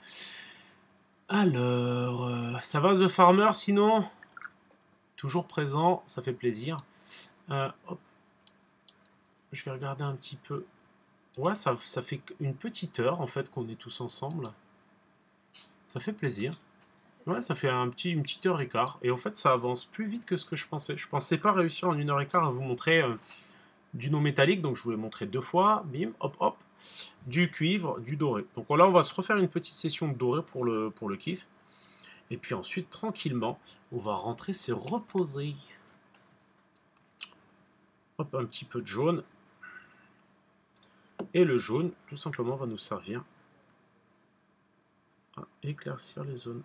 Alors, euh, ça va The Farmer sinon? Toujours présent, ça fait plaisir. Euh, hop. Je vais regarder un petit peu. Ouais, ça, ça fait une petite heure en fait qu'on est tous ensemble. Ça fait plaisir. Ouais, ça fait un petit, une petite heure et quart. Et en fait, ça avance plus vite que ce que je pensais. Je pensais pas réussir en une heure et quart à vous montrer euh, du non métallique. Donc je vous l'ai montré deux fois. Bim, hop, hop. Du cuivre, du doré. Donc là, on va se refaire une petite session de doré pour le, pour le kiff. Et puis ensuite, tranquillement, on va rentrer se reposer. Hop, un petit peu de jaune. Et le jaune, tout simplement, va nous servir à éclaircir les zones.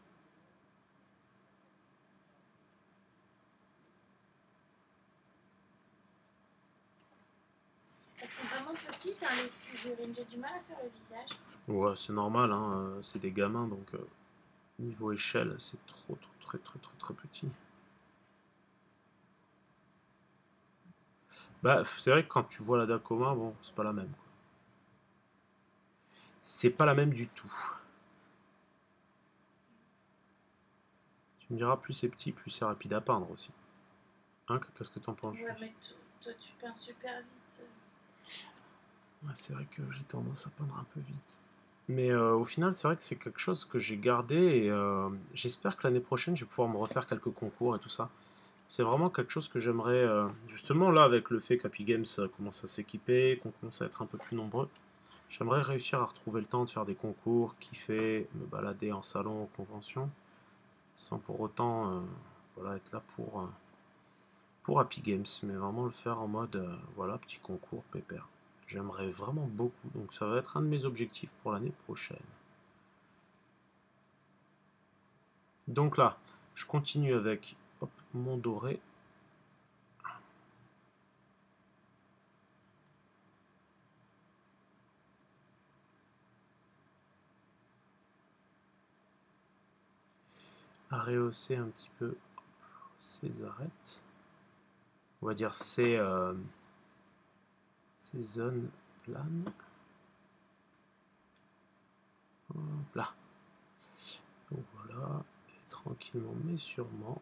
Elles sont vraiment petites, hein, les figurines. J'ai du mal à faire le visage. Ouais, c'est normal, hein, c'est des gamins, donc euh, niveau échelle, c'est trop, trop, très, très, très, très petit. Bah, c'est vrai que quand tu vois la Dakoma, bon, c'est pas la même. C'est pas la même du tout. Tu me diras, plus c'est petit, plus c'est rapide à peindre aussi. Hein, qu'est-ce que t'en penses? Ouais, mais toi, tu peins super vite. Ouais, c'est vrai que j'ai tendance à peindre un peu vite. Mais euh, au final, c'est vrai que c'est quelque chose que j'ai gardé et euh, j'espère que l'année prochaine, je vais pouvoir me refaire quelques concours et tout ça. C'est vraiment quelque chose que j'aimerais, euh, justement là, avec le fait qu'Happy Games euh, commence à s'équiper, qu'on commence à être un peu plus nombreux, j'aimerais réussir à retrouver le temps de faire des concours, kiffer, me balader en salon, en convention, sans pour autant euh, voilà, être là pour, euh, pour Happy Games, mais vraiment le faire en mode, euh, voilà, petit concours, pépère. J'aimerais vraiment beaucoup, donc ça va être un de mes objectifs pour l'année prochaine. Donc là, je continue avec hop, mon doré. À rehausser un petit peu ces arêtes. On va dire ces, euh, ces zones planes. Hop là. Donc voilà, et tranquillement mais sûrement.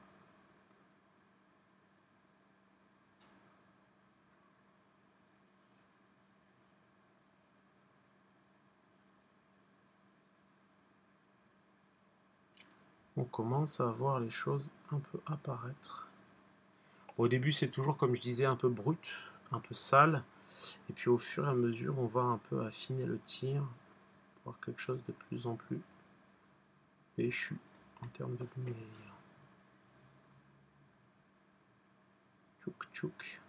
On commence à voir les choses un peu apparaître. Au début, c'est toujours, comme je disais, un peu brut, un peu sale. Et puis au fur et à mesure, on va un peu affiner le tir, pour voir quelque chose de plus en plus péchu en termes de lumière. Tchouk tchouk.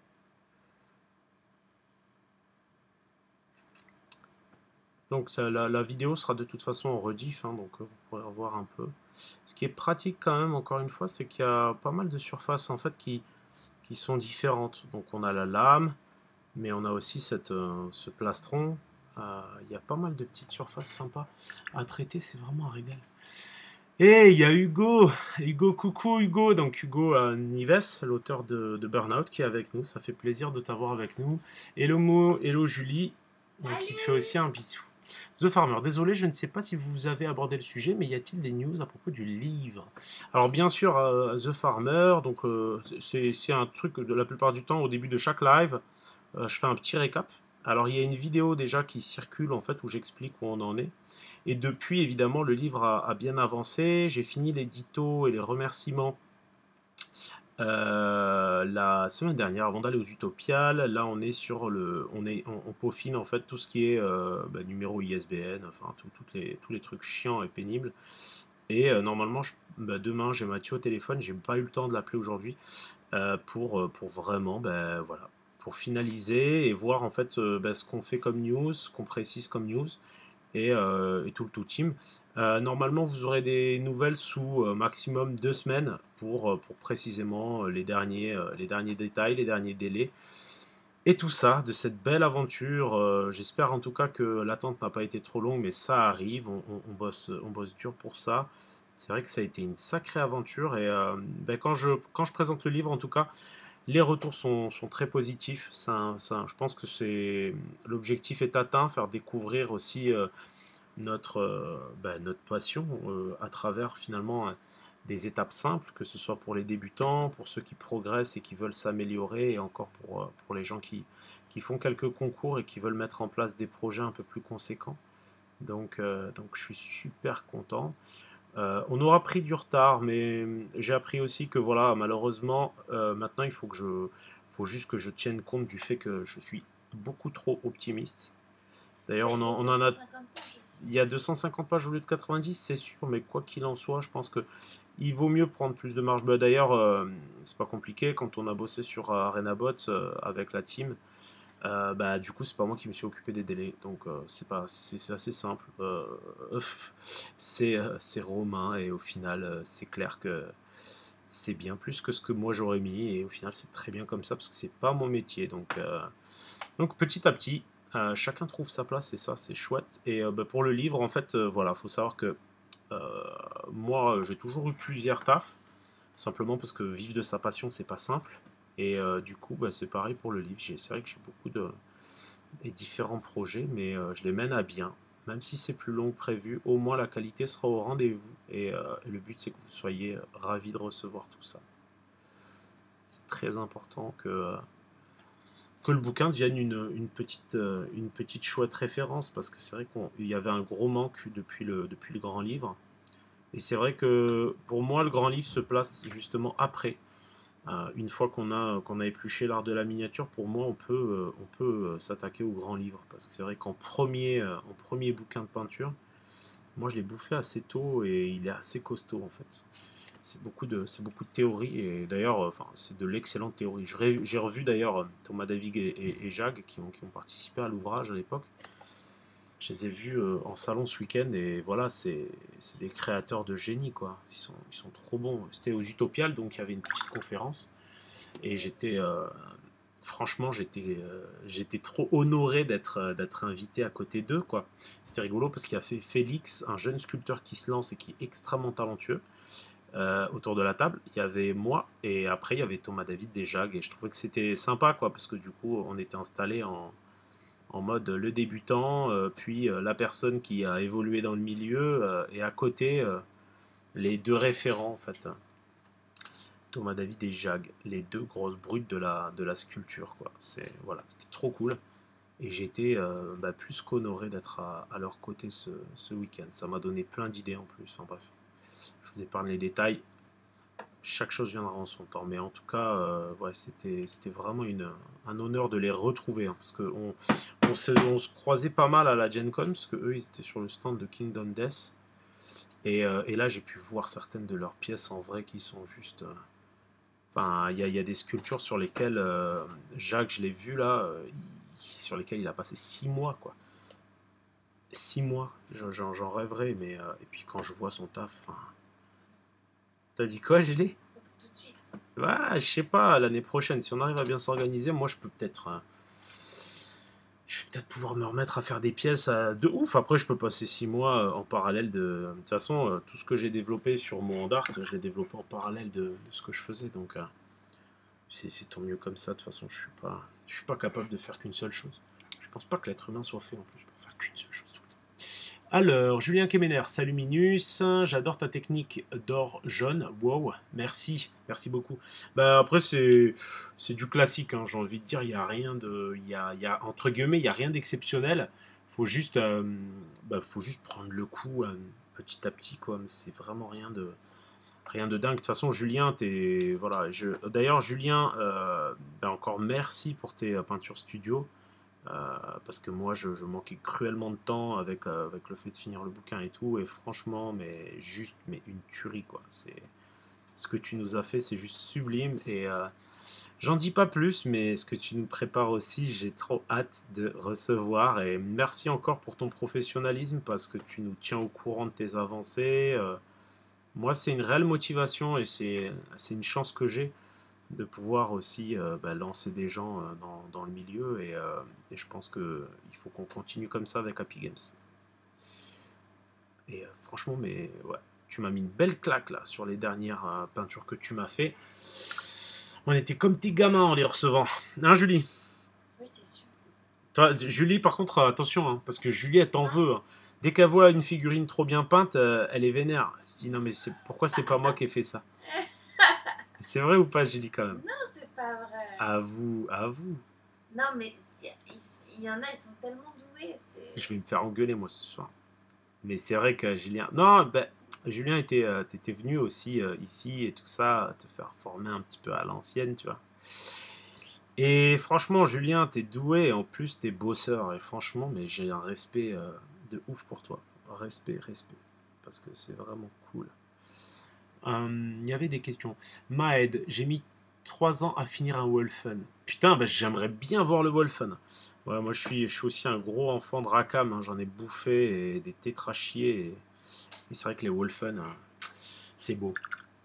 Donc ça, la, la vidéo sera de toute façon en rediff, hein, donc vous pourrez revoir un peu. Ce qui est pratique quand même, encore une fois, c'est qu'il y a pas mal de surfaces en fait qui, qui sont différentes. Donc on a la lame, mais on a aussi cette, euh, ce plastron. Euh, il y a pas mal de petites surfaces sympas à traiter, c'est vraiment un régal. Et il y a Hugo, Hugo, coucou Hugo, donc Hugo euh, Nives, l'auteur de, de Burnout, qui est avec nous. Ça fait plaisir de t'avoir avec nous. Hello Mo, hello Julie, euh, qui te fait aussi un bisou. The Farmer, désolé, je ne sais pas si vous avez abordé le sujet, mais y a-t-il des news à propos du livre? Alors bien sûr, euh, The Farmer, donc euh, c'est un truc de la plupart du temps, au début de chaque live, euh, je fais un petit récap. Alors il y a une vidéo déjà qui circule en fait où j'explique où on en est. Et depuis, évidemment, le livre a, a bien avancé. J'ai fini l'édito et les remerciements euh, la semaine dernière avant d'aller aux Utopiales. Là, on est sur le, on est, on, on peaufine en fait tout ce qui est euh, bah, numéro I S B N, enfin tout, toutes les, tous les trucs chiants et pénibles. Et euh, normalement, je, bah, demain, j'ai Mathieu au téléphone. J'ai pas eu le temps de l'appeler aujourd'hui euh, pour, pour vraiment, bah, voilà, pour finaliser et voir en fait euh, bah, ce qu'on fait comme news, ce qu'on précise comme news. et, euh, et tout le tout team. Euh, normalement, vous aurez des nouvelles sous euh, maximum deux semaines pour, euh, pour précisément les derniers, euh, les derniers détails, les derniers délais. Et tout ça, de cette belle aventure, euh, j'espère en tout cas que l'attente n'a pas été trop longue, mais ça arrive, on, on- on bosse, on bosse dur pour ça. C'est vrai que ça a été une sacrée aventure et euh, ben, quand je, quand je présente le livre, en tout cas, les retours sont, sont très positifs. Ça, ça- je pense que c'est l'objectif est atteint, faire découvrir aussi euh, notre, euh, ben, notre passion euh, à travers finalement euh, des étapes simples, que ce soit pour les débutants, pour ceux qui progressent et qui veulent s'améliorer, et encore pour, euh, pour les gens qui, qui font quelques concours et qui veulent mettre en place des projets un peu plus conséquents. Donc, euh, donc je suis super content. Euh, on aura pris du retard, mais j'ai appris aussi que voilà, malheureusement, euh, maintenant il faut que je, faut juste que je tienne compte du fait que je suis beaucoup trop optimiste. D'ailleurs, Mais on il y en, a on en a, deux cent cinquante pages aussi. il y a deux cent cinquante pages au lieu de quatre-vingt-dix, c'est sûr, mais quoi qu'il en soit, je pense que il vaut mieux prendre plus de marge. Bah, d'ailleurs, euh, c'est pas compliqué quand on a bossé sur euh, ArenaBot euh, avec la team. Euh, bah, du coup, c'est pas moi qui me suis occupé des délais, donc euh, c'est pas, c'est c'est assez simple. Euh, c'est euh, c'est Romain et au final, euh, c'est clair que c'est bien plus que ce que moi j'aurais mis et au final, c'est très bien comme ça parce que c'est pas mon métier. Donc, euh, donc petit à petit, euh, chacun trouve sa place et ça, c'est chouette. Et euh, bah, pour le livre, en fait, euh, voilà, faut savoir que euh, moi, j'ai toujours eu plusieurs tafs, simplement parce que vivre de sa passion, c'est pas simple. Et euh, du coup, bah, c'est pareil pour le livre. C'est vrai que j'ai beaucoup de, et différents projets, mais euh, je les mène à bien. Même si c'est plus long que prévu, au moins la qualité sera au rendez-vous. Et, euh, et le but, c'est que vous soyez ravis de recevoir tout ça. C'est très important que, euh, que le bouquin devienne une, une petite, euh, une petite chouette référence, parce que c'est vrai qu'il y avait un gros manque depuis le, depuis le grand livre. Et c'est vrai que pour moi, le grand livre se place justement après. Euh, une fois qu'on a, qu'on a épluché l'art de la miniature, pour moi, on peut, euh, on peut euh, s'attaquer au grand livre. Parce que c'est vrai qu'en premier, euh, en premier bouquin de peinture, moi je l'ai bouffé assez tôt et il est assez costaud en fait. C'est beaucoup de, c'est beaucoup de théorie et d'ailleurs, euh, enfin, c'est de l'excellente théorie. J'ai revu d'ailleurs euh, Thomas David et, et, et Jacques qui ont, qui ont participé à l'ouvrage à l'époque. Je les ai vus euh, en salon ce week-end et voilà, c'est c'est des créateurs de génie quoi. Ils sont, ils sont trop bons. C'était aux Utopiales, donc il y avait une petite conférence et j'étais, euh, franchement, j'étais euh, j'étais trop honoré d'être euh, d'être invité à côté d'eux quoi. C'était rigolo parce qu'il y a fait Félix, un jeune sculpteur qui se lance et qui est extrêmement talentueux. Euh, autour de la table, il y avait moi et après il y avait Thomas David des Jagues et je trouvais que c'était sympa quoi parce que du coup on était installé en, en mode le débutant, euh, puis euh, la personne qui a évolué dans le milieu euh, et à côté euh, les deux référents en fait. Thomas David et Jag, les deux grosses brutes de la, de la sculpture quoi. C'est voilà, c'était trop cool et j'étais euh, bah, plus qu'honoré d'être à, à leur côté ce, ce week-end. Ça m'a donné plein d'idées en plus. Enfin bref, je vous épargne les détails. Chaque chose viendra en son temps. Mais en tout cas, euh, ouais, c'était, c'était vraiment une, un honneur de les retrouver. Hein, parce qu'on on se, on se croisait pas mal à la Gen Con, parce que eux, ils étaient sur le stand de Kingdom Death. Et, euh, et là, j'ai pu voir certaines de leurs pièces en vrai qui sont juste. euh, Enfin, il y, a- il y a des sculptures sur lesquelles euh, Jacques, je l'ai vu là, euh, il- sur lesquelles il a passé six mois, quoi. Six mois, j'en j'en- j'en rêverais, mais euh, et puis quand je vois son taf, enfin, t'as dit quoi, Julie? Tout de suite. Ouais, je sais pas, l'année prochaine, si on arrive à bien s'organiser, moi je peux peut-être. euh, je vais peut-être pouvoir me remettre à faire des pièces euh, de ouf. Après, je peux passer six mois euh, en parallèle de. De toute façon, euh, tout ce que j'ai développé sur mon Art, je l'ai développé en parallèle de, de ce que je faisais. Donc, euh, c'est c'est tant mieux comme ça. De toute façon, je suis pas, je suis pas capable de faire qu'une seule chose. Je pense pas que l'être humain soit fait en plus pour faire qu'une seule chose tout le temps. Alors, Julien Kemener, salut Minus, j'adore ta technique d'or jaune, wow, merci, merci beaucoup. Bah après c'est c'est du classique, hein, j'ai envie de dire, il y a rien de, il y a, il y a entre guillemets, il y a rien d'exceptionnel. Faut juste, euh, bah, faut juste prendre le coup euh, petit à petit quoi. Mais c'est vraiment rien de, rien de dingue. De toute façon, Julien, t'es, voilà, je, d'ailleurs Julien, euh, bah, encore merci pour tes euh, peintures studio. Euh, parce que moi je, je manquais cruellement de temps avec, euh, avec le fait de finir le bouquin et tout et franchement mais juste mais une tuerie quoi c'est ce que tu nous as fait c'est juste sublime et, euh, J'en dis pas plus, mais ce que tu nous prépares aussi, j'ai trop hâte de recevoir. Et merci encore pour ton professionnalisme parce que tu nous tiens au courant de tes avancées. Euh, moi, c'est une réelle motivation et c'est c'est une chance que j'ai de pouvoir aussi euh, bah, lancer des gens euh, dans, dans le milieu. Et, euh, et je pense qu'il faut qu'on continue comme ça avec Happy Games. Et euh, franchement, mais ouais, tu m'as mis une belle claque là sur les dernières euh, peintures que tu m'as fait. On était comme tes gamins en les recevant. Hein, Julie? Oui, c'est sûr. Toi, Julie, par contre, euh, attention, hein, parce que Julie, elle t'en veut. Hein. Dès qu'elle voit une figurine trop bien peinte, euh, elle est vénère. Elle se dit, non, mais c'est, pourquoi c'est pas moi qui ai fait ça? C'est vrai ou pas, Julie, quand même? Non, c'est pas vrai. À vous, à vous. Non, mais il y, a- il y en a, ils sont tellement doués. C'est... Je vais me faire engueuler, moi, ce soir. Mais c'est vrai que Julien... Non, ben, Julien était, euh, t'étais venu aussi euh, ici et tout ça, te faire former un petit peu à l'ancienne, tu vois. Et franchement, Julien, t'es doué et en plus, t'es bosseur. Et franchement, mais j'ai un respect euh, de ouf pour toi. Respect, respect. Parce que c'est vraiment cool. Hum, Il y avait des questions. Maed, j'ai mis trois ans à finir un Wolfen. Putain, bah, j'aimerais bien voir le Wolfen. Ouais, moi, je suis, je suis aussi un gros enfant de Rakam. Hein, j'en ai bouffé et des tétrachiers. Et, et c'est vrai que les Wolfen, hein, c'est beau.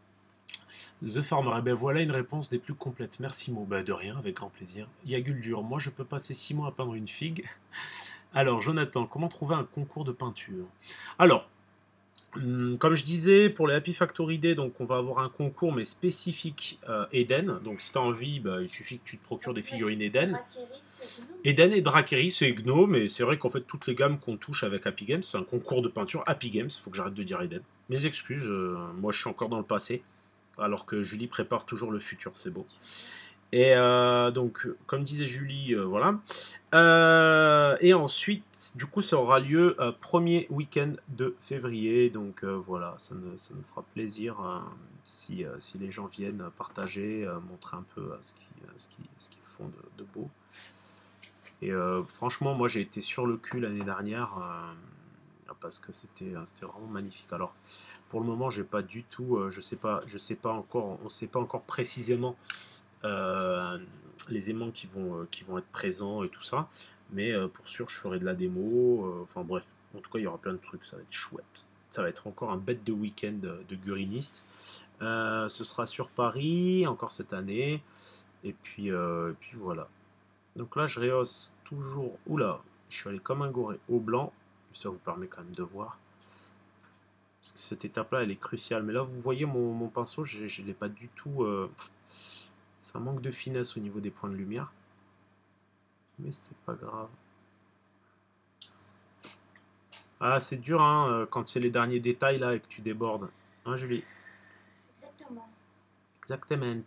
The Farmer, eh ben voilà une réponse des plus complètes. Merci Mo, bah de rien, avec grand plaisir. Yagul dur, moi je peux passer six mois à peindre une figue. Alors Jonathan, comment trouver un concours de peinture? Alors, hum, comme je disais, pour les Happy Factory Day, donc on va avoir un concours mais spécifique euh, Eden. Donc si tu as envie, bah, il suffit que tu te procures des figurines Eden. Drakeris, c'est Gnome. Eden et Drakeris, c'est Gnome, mais c'est vrai qu'en fait toutes les gammes qu'on touche avec Happy Games, c'est un concours de peinture Happy Games, faut que j'arrête de dire Eden. Mes excuses, euh, moi je suis encore dans le passé. Alors que Julie prépare toujours le futur, c'est beau. Et euh, donc, comme disait Julie, euh, voilà. Euh, et ensuite, du coup, ça aura lieu euh, premier week-end de février. Donc euh, voilà, ça, ne, ça nous fera plaisir euh, si, euh, si les gens viennent partager, euh, montrer un peu euh, ce qu'ils ce qui, ce qu'ils font de, de beau. Et euh, franchement, moi j'ai été sur le cul l'année dernière euh, parce que c'était c'était vraiment magnifique. Alors, pour le moment, j'ai pas du tout, euh, je sais pas, je sais pas encore, on sait pas encore précisément euh, les aimants qui vont, euh, qui vont être présents et tout ça. Mais euh, pour sûr, je ferai de la démo. euh, Enfin bref, en tout cas, il y aura plein de trucs. Ça va être chouette. Ça va être encore un bête de week-end de, de guriniste. Euh, ce sera sur Paris, encore cette année. Et puis, euh, et puis voilà. Donc là, je rehausse toujours. Oula, je suis allé comme un goré au blanc. Ça vous permet quand même de voir. Parce que cette étape-là, elle est cruciale. Mais là, vous voyez, mon, mon pinceau, je ne l'ai pas du tout... Euh, ça manque de finesse au niveau des points de lumière. Mais c'est pas grave. Ah, c'est dur, hein, euh, quand c'est les derniers détails, là, et que tu débordes. Hein, Julie? Exactement. Exactement.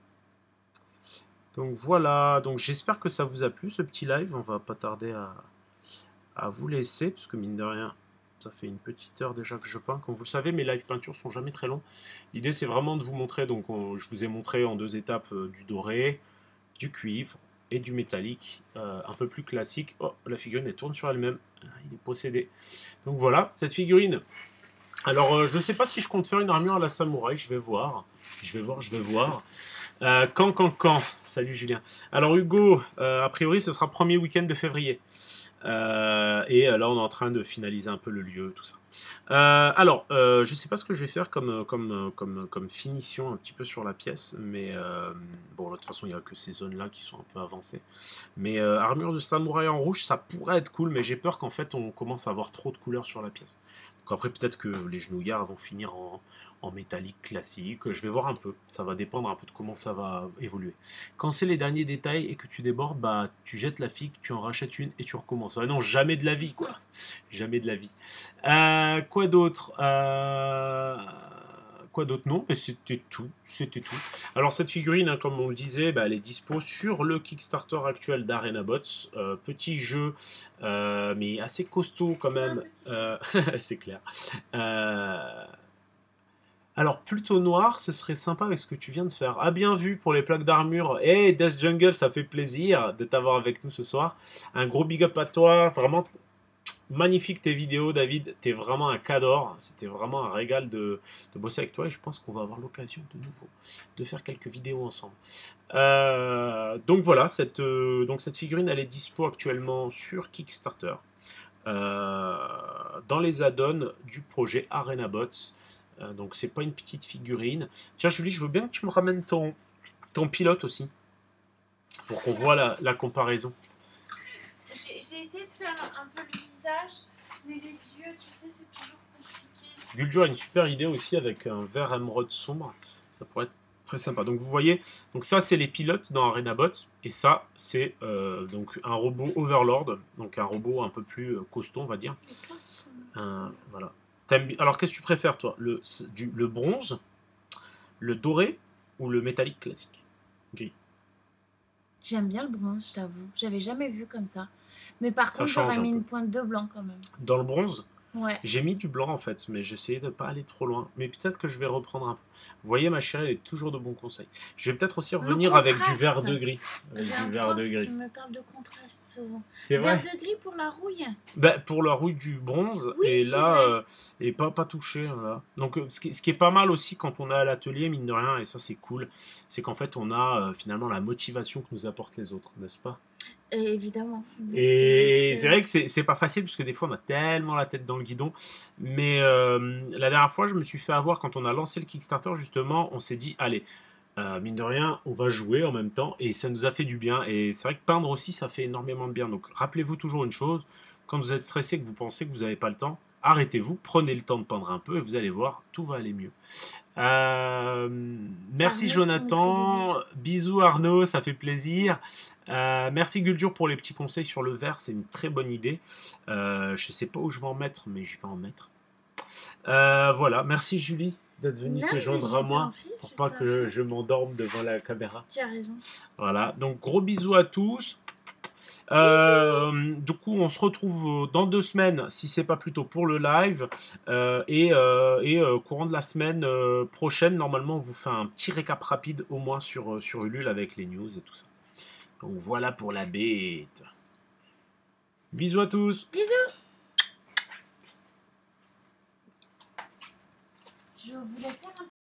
Donc voilà, donc j'espère que ça vous a plu, ce petit live. On va pas tarder à, à vous laisser, parce que mine de rien... Ça fait une petite heure déjà que je peins. Comme vous le savez, mes live peintures sont jamais très longs. L'idée, c'est vraiment de vous montrer. Donc, on- je vous ai montré en deux étapes euh, du doré, du cuivre et du métallique, euh, un peu plus classique. Oh, la figurine, elle tourne sur elle-même. Il est possédé. Donc voilà, cette figurine. Alors, euh, je ne sais pas si je compte faire une armure à la samouraï. Je vais voir. Je vais voir, je vais voir. Euh, quand, quand, quand. Salut Julien. Alors Hugo, euh, a priori, ce sera premier week-end de février. Euh, et euh, là, on est en train de finaliser un peu le lieu, tout ça. Euh, alors, euh, je sais pas ce que je vais faire comme, comme, comme, comme finition un petit peu sur la pièce, mais euh, bon, de toute façon, il n'y a que ces zones-là qui sont un peu avancées. Mais euh, armure de samouraï en rouge, ça pourrait être cool, mais j'ai peur qu'en fait, on commence à avoir trop de couleurs sur la pièce. Donc après, peut-être que les genouillards vont finir en, en métallique classique. Je vais voir un peu. Ça va dépendre un peu de comment ça va évoluer. Quand c'est les derniers détails et que tu débordes, bah, tu jettes la figue, tu en rachètes une et tu recommences. Ah non, jamais de la vie, quoi. Jamais de la vie. Euh, quoi d'autre euh... Quoi d'autre? Non, mais c'était tout. C'était tout. Alors, cette figurine, hein, comme on le disait, bah, elle est dispo sur le Kickstarter actuel d'ArenaBots. Euh, petit jeu, euh, mais assez costaud quand même. Euh, c'est clair. Euh... Alors, plutôt noir, ce serait sympa avec ce que tu viens de faire. Ah, bien vu pour les plaques d'armure. Hey, Death Jungle, ça fait plaisir de t'avoir avec nous ce soir. Un gros big up à toi. Vraiment, magnifique tes vidéos, David. T'es vraiment un cador. C'était vraiment un régal de, de bosser avec toi. Et je pense qu'on va avoir l'occasion de nouveau de faire quelques vidéos ensemble. Euh, donc voilà, cette, euh, donc cette figurine, elle est dispo actuellement sur Kickstarter. Euh, dans les add-ons du projet ArenaBots. Euh, donc c'est pas une petite figurine. Tiens Julie, je veux bien que tu me ramènes ton, ton pilote aussi. Pour qu'on voit la, la comparaison. J'ai j'ai essayé de faire un peu le visage, mais les yeux, tu sais, c'est toujours compliqué. Guldur a une super idée aussi avec un vert émeraude sombre. Ça pourrait être très sympa. Donc vous voyez, donc ça c'est les pilotes dans ArenaBots. Et ça c'est euh, donc un robot Overlord. Donc un robot un peu plus costaud on va dire. Un, voilà. Alors qu'est-ce que tu préfères toi, le, du, le bronze, le doré ou le métallique classique? Gris. J'aime bien le bronze, je t'avoue. J'avais jamais vu comme ça. Mais par Ça contre, change j'aurais un mis peu. une pointe de blanc quand même. Dans le bronze, Ouais. j'ai mis du blanc en fait, mais j'essayais de ne pas aller trop loin. Mais peut-être que je vais reprendre un peu. Vous voyez, ma chérie, elle est toujours de bons conseils. Je vais peut-être aussi revenir avec du vert de gris. Avec J'ai du un vert prof de gris. qui me parle de contraste souvent. C'est vrai. Vert de gris pour la rouille. Bah, pour la rouille du bronze, Oui, et c'est là, vrai. euh, et pas, pas touché. Voilà. Donc, euh, ce qui, ce qui est pas mal aussi quand on est à l'atelier, mine de rien, et ça c'est cool, c'est qu'en fait on a euh, finalement la motivation que nous apportent les autres, n'est-ce pas? Et évidemment. Et c'est vrai que c'est pas facile parce que des fois on a tellement la tête dans le guidon. Mais euh, la dernière fois, je me suis fait avoir quand on a lancé le Kickstarter, justement, on s'est dit, allez, euh, mine de rien, on va jouer en même temps et ça nous a fait du bien. Et c'est vrai que peindre aussi, ça fait énormément de bien. Donc rappelez-vous toujours une chose, quand vous êtes stressé, que vous pensez que vous n'avez pas le temps, arrêtez-vous, prenez le temps de peindre un peu et vous allez voir, tout va aller mieux. Euh, merci Arnaud Jonathan, bisous Arnaud, ça fait plaisir. Euh, merci Guldur pour les petits conseils sur le verre, c'est une très bonne idée. Euh, je sais pas où je vais en mettre, mais je vais en mettre. Euh, voilà, merci Julie d'être venue Non, te mais joindre je à moi t'en prie, pour je pas t'en que je, prie. je m'endorme devant la caméra. Tu as raison. Voilà, donc gros bisous à tous. Euh, du coup, on se retrouve dans deux semaines, si c'est pas plus tôt, pour le live. Euh, et euh, et euh, courant de la semaine euh, prochaine, normalement, on vous fait un petit récap rapide, au moins sur, euh, sur Ulule, avec les news et tout ça. Donc voilà pour la bête. Bisous à tous. Bisous.